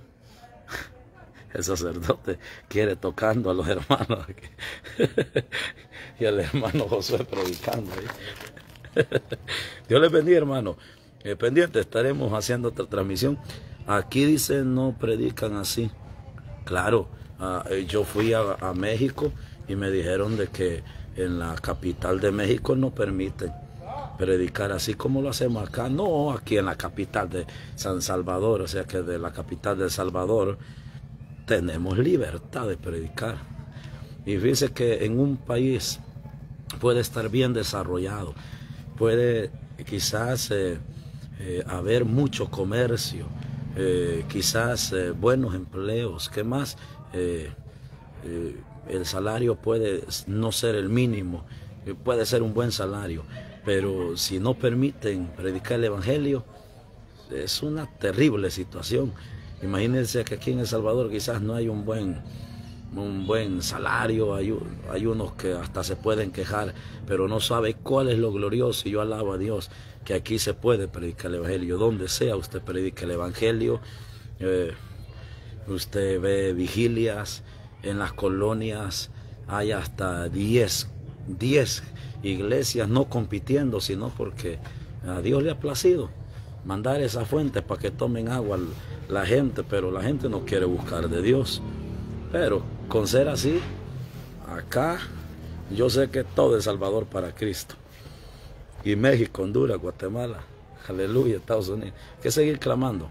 El sacerdote quiere tocando a los hermanos aquí. Y el hermano Josué predicando ahí. Dios les bendiga, hermano. Eh, pendiente, estaremos haciendo otra transmisión. Aquí dice no predican así. Claro, uh, yo fui a, a México y me dijeron de que en la capital de México no permiten predicar así como lo hacemos acá. No, aquí en la capital de San Salvador, o sea que de la capital de El Salvador tenemos libertad de predicar. Y fíjense que en un país puede estar bien desarrollado, puede quizás eh, eh, haber mucho comercio, eh, quizás eh, buenos empleos, ¿qué más? Eh, eh, el salario puede no ser el mínimo, eh, puede ser un buen salario, pero si no permiten predicar el evangelio, es una terrible situación. Imagínense que aquí en El Salvador quizás no hay un buen, un buen salario, hay, hay unos que hasta se pueden quejar, pero no sabe cuál es lo glorioso. Y yo alabo a Dios que aquí se puede predicar el evangelio. Donde sea usted predica el evangelio. Eh, usted ve vigilias en las colonias, hay hasta diez iglesias, no compitiendo, sino porque a Dios le ha placido mandar esas fuentes para que tomen agua la gente, pero la gente no quiere buscar de Dios. Pero con ser así, acá yo sé que todo es Salvador para Cristo. Y México, Honduras, Guatemala, aleluya, Estados Unidos. Hay que seguir clamando.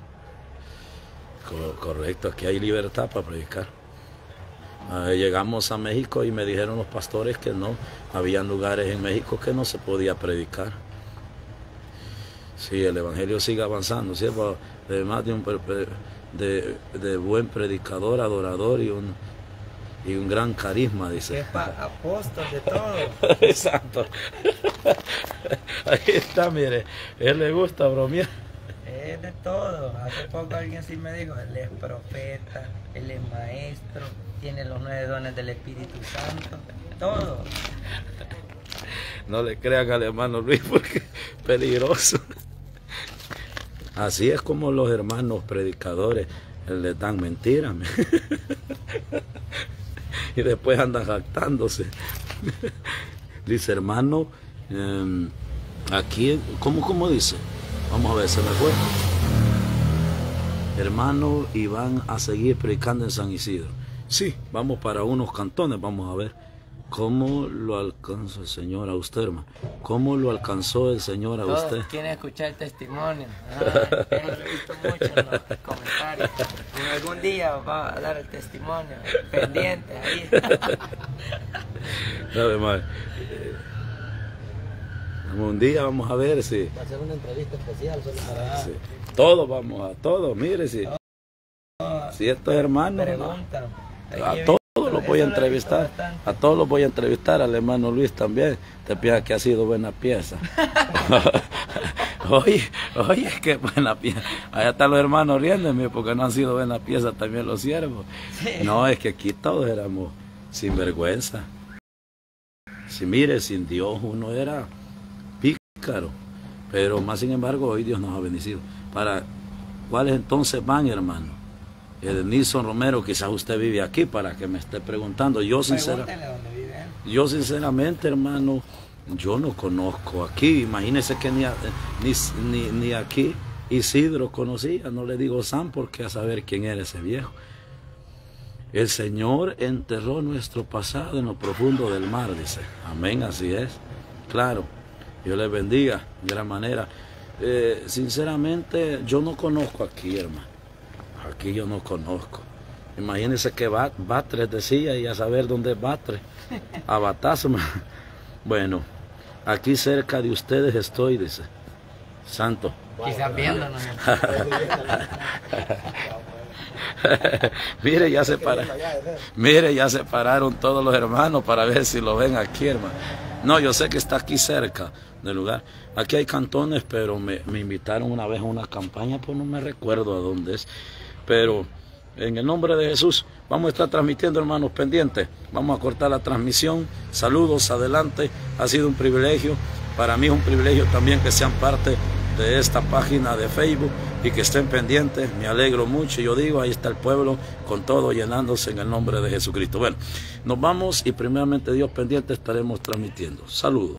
Correcto, aquí hay libertad para predicar. Eh, llegamos a México y me dijeron los pastores que no, habían lugares en México que no se podía predicar. Sí, el evangelio sigue avanzando, ¿cierto? Además de un de, de buen predicador, adorador y un, y un gran carisma, dice. Es apóstol de todo. Exacto. Ahí está, mire, él le gusta bromear. Es de todo. Hace poco alguien sí me dijo, él es profeta, él es maestro, tiene los nueve dones del Espíritu Santo, todo. No le crean al hermano Luis porque es peligroso. Así es como los hermanos predicadores les dan mentiras. Y después andan jactándose. Dice, hermano, eh, aquí, ¿cómo, cómo dice? Vamos a ver, se me fue. Hermano, y van a seguir predicando en San Isidro. Sí, vamos para unos cantones, vamos a ver. ¿Cómo lo alcanzó el Señor a usted, hermano? ¿Cómo lo alcanzó el Señor a Todos usted? quieren escuchar el testimonio. Ah, lo he visto mucho en los comentarios. En algún día va a dar el testimonio. Pendiente ahí. Dale, madre. Un día vamos a ver si... Va a hacer una entrevista especial solo para... si todos vamos a todos, mire si... Si estos hermanos... Preguntan. A todos los voy a entrevistar, a todos los voy a entrevistar, al hermano Luis también. Te piensa que ha sido buena pieza. Oye, oye, qué buena pieza. Allá están los hermanos riéndome porque no han sido buena pieza también los siervos. Sí. No, es que aquí todos éramos sin vergüenza. Si mire, sin Dios uno era pícaro, pero más sin embargo hoy Dios nos ha bendecido. ¿Para cuáles entonces van, hermano? El Nilson Romero, quizás usted vive aquí para que me esté preguntando. Yo, sincera, yo sinceramente, hermano, yo no conozco aquí. Imagínese que ni, ni, ni, ni aquí Isidro conocía, no le digo San porque a saber quién era ese viejo. El Señor enterró nuestro pasado en lo profundo del mar, dice. Amén, así es. Claro, Dios les bendiga de gran manera. Eh, sinceramente, yo no conozco aquí, hermano. Aquí yo no conozco. Imagínense que Batres decía, y a saber dónde es Batres. A batazo. Bueno, aquí cerca de ustedes estoy, dice. Santo. Quizás viéndonos. Mire, ya se para, mire, ya se pararon todos los hermanos para ver si lo ven aquí, hermano. No, yo sé que está aquí cerca del lugar. Aquí hay cantones, pero me, me invitaron una vez a una campaña, pues no me recuerdo a dónde es. Pero en el nombre de Jesús vamos a estar transmitiendo, hermanos, pendientes. Vamos a cortar la transmisión. Saludos, adelante. Ha sido un privilegio. Para mí es un privilegio también que sean parte de esta página de Facebook y que estén pendientes. Me alegro mucho. Yo digo, ahí está el pueblo con todo llenándose en el nombre de Jesucristo. Bueno, nos vamos y primeramente Dios pendiente estaremos transmitiendo. Saludos.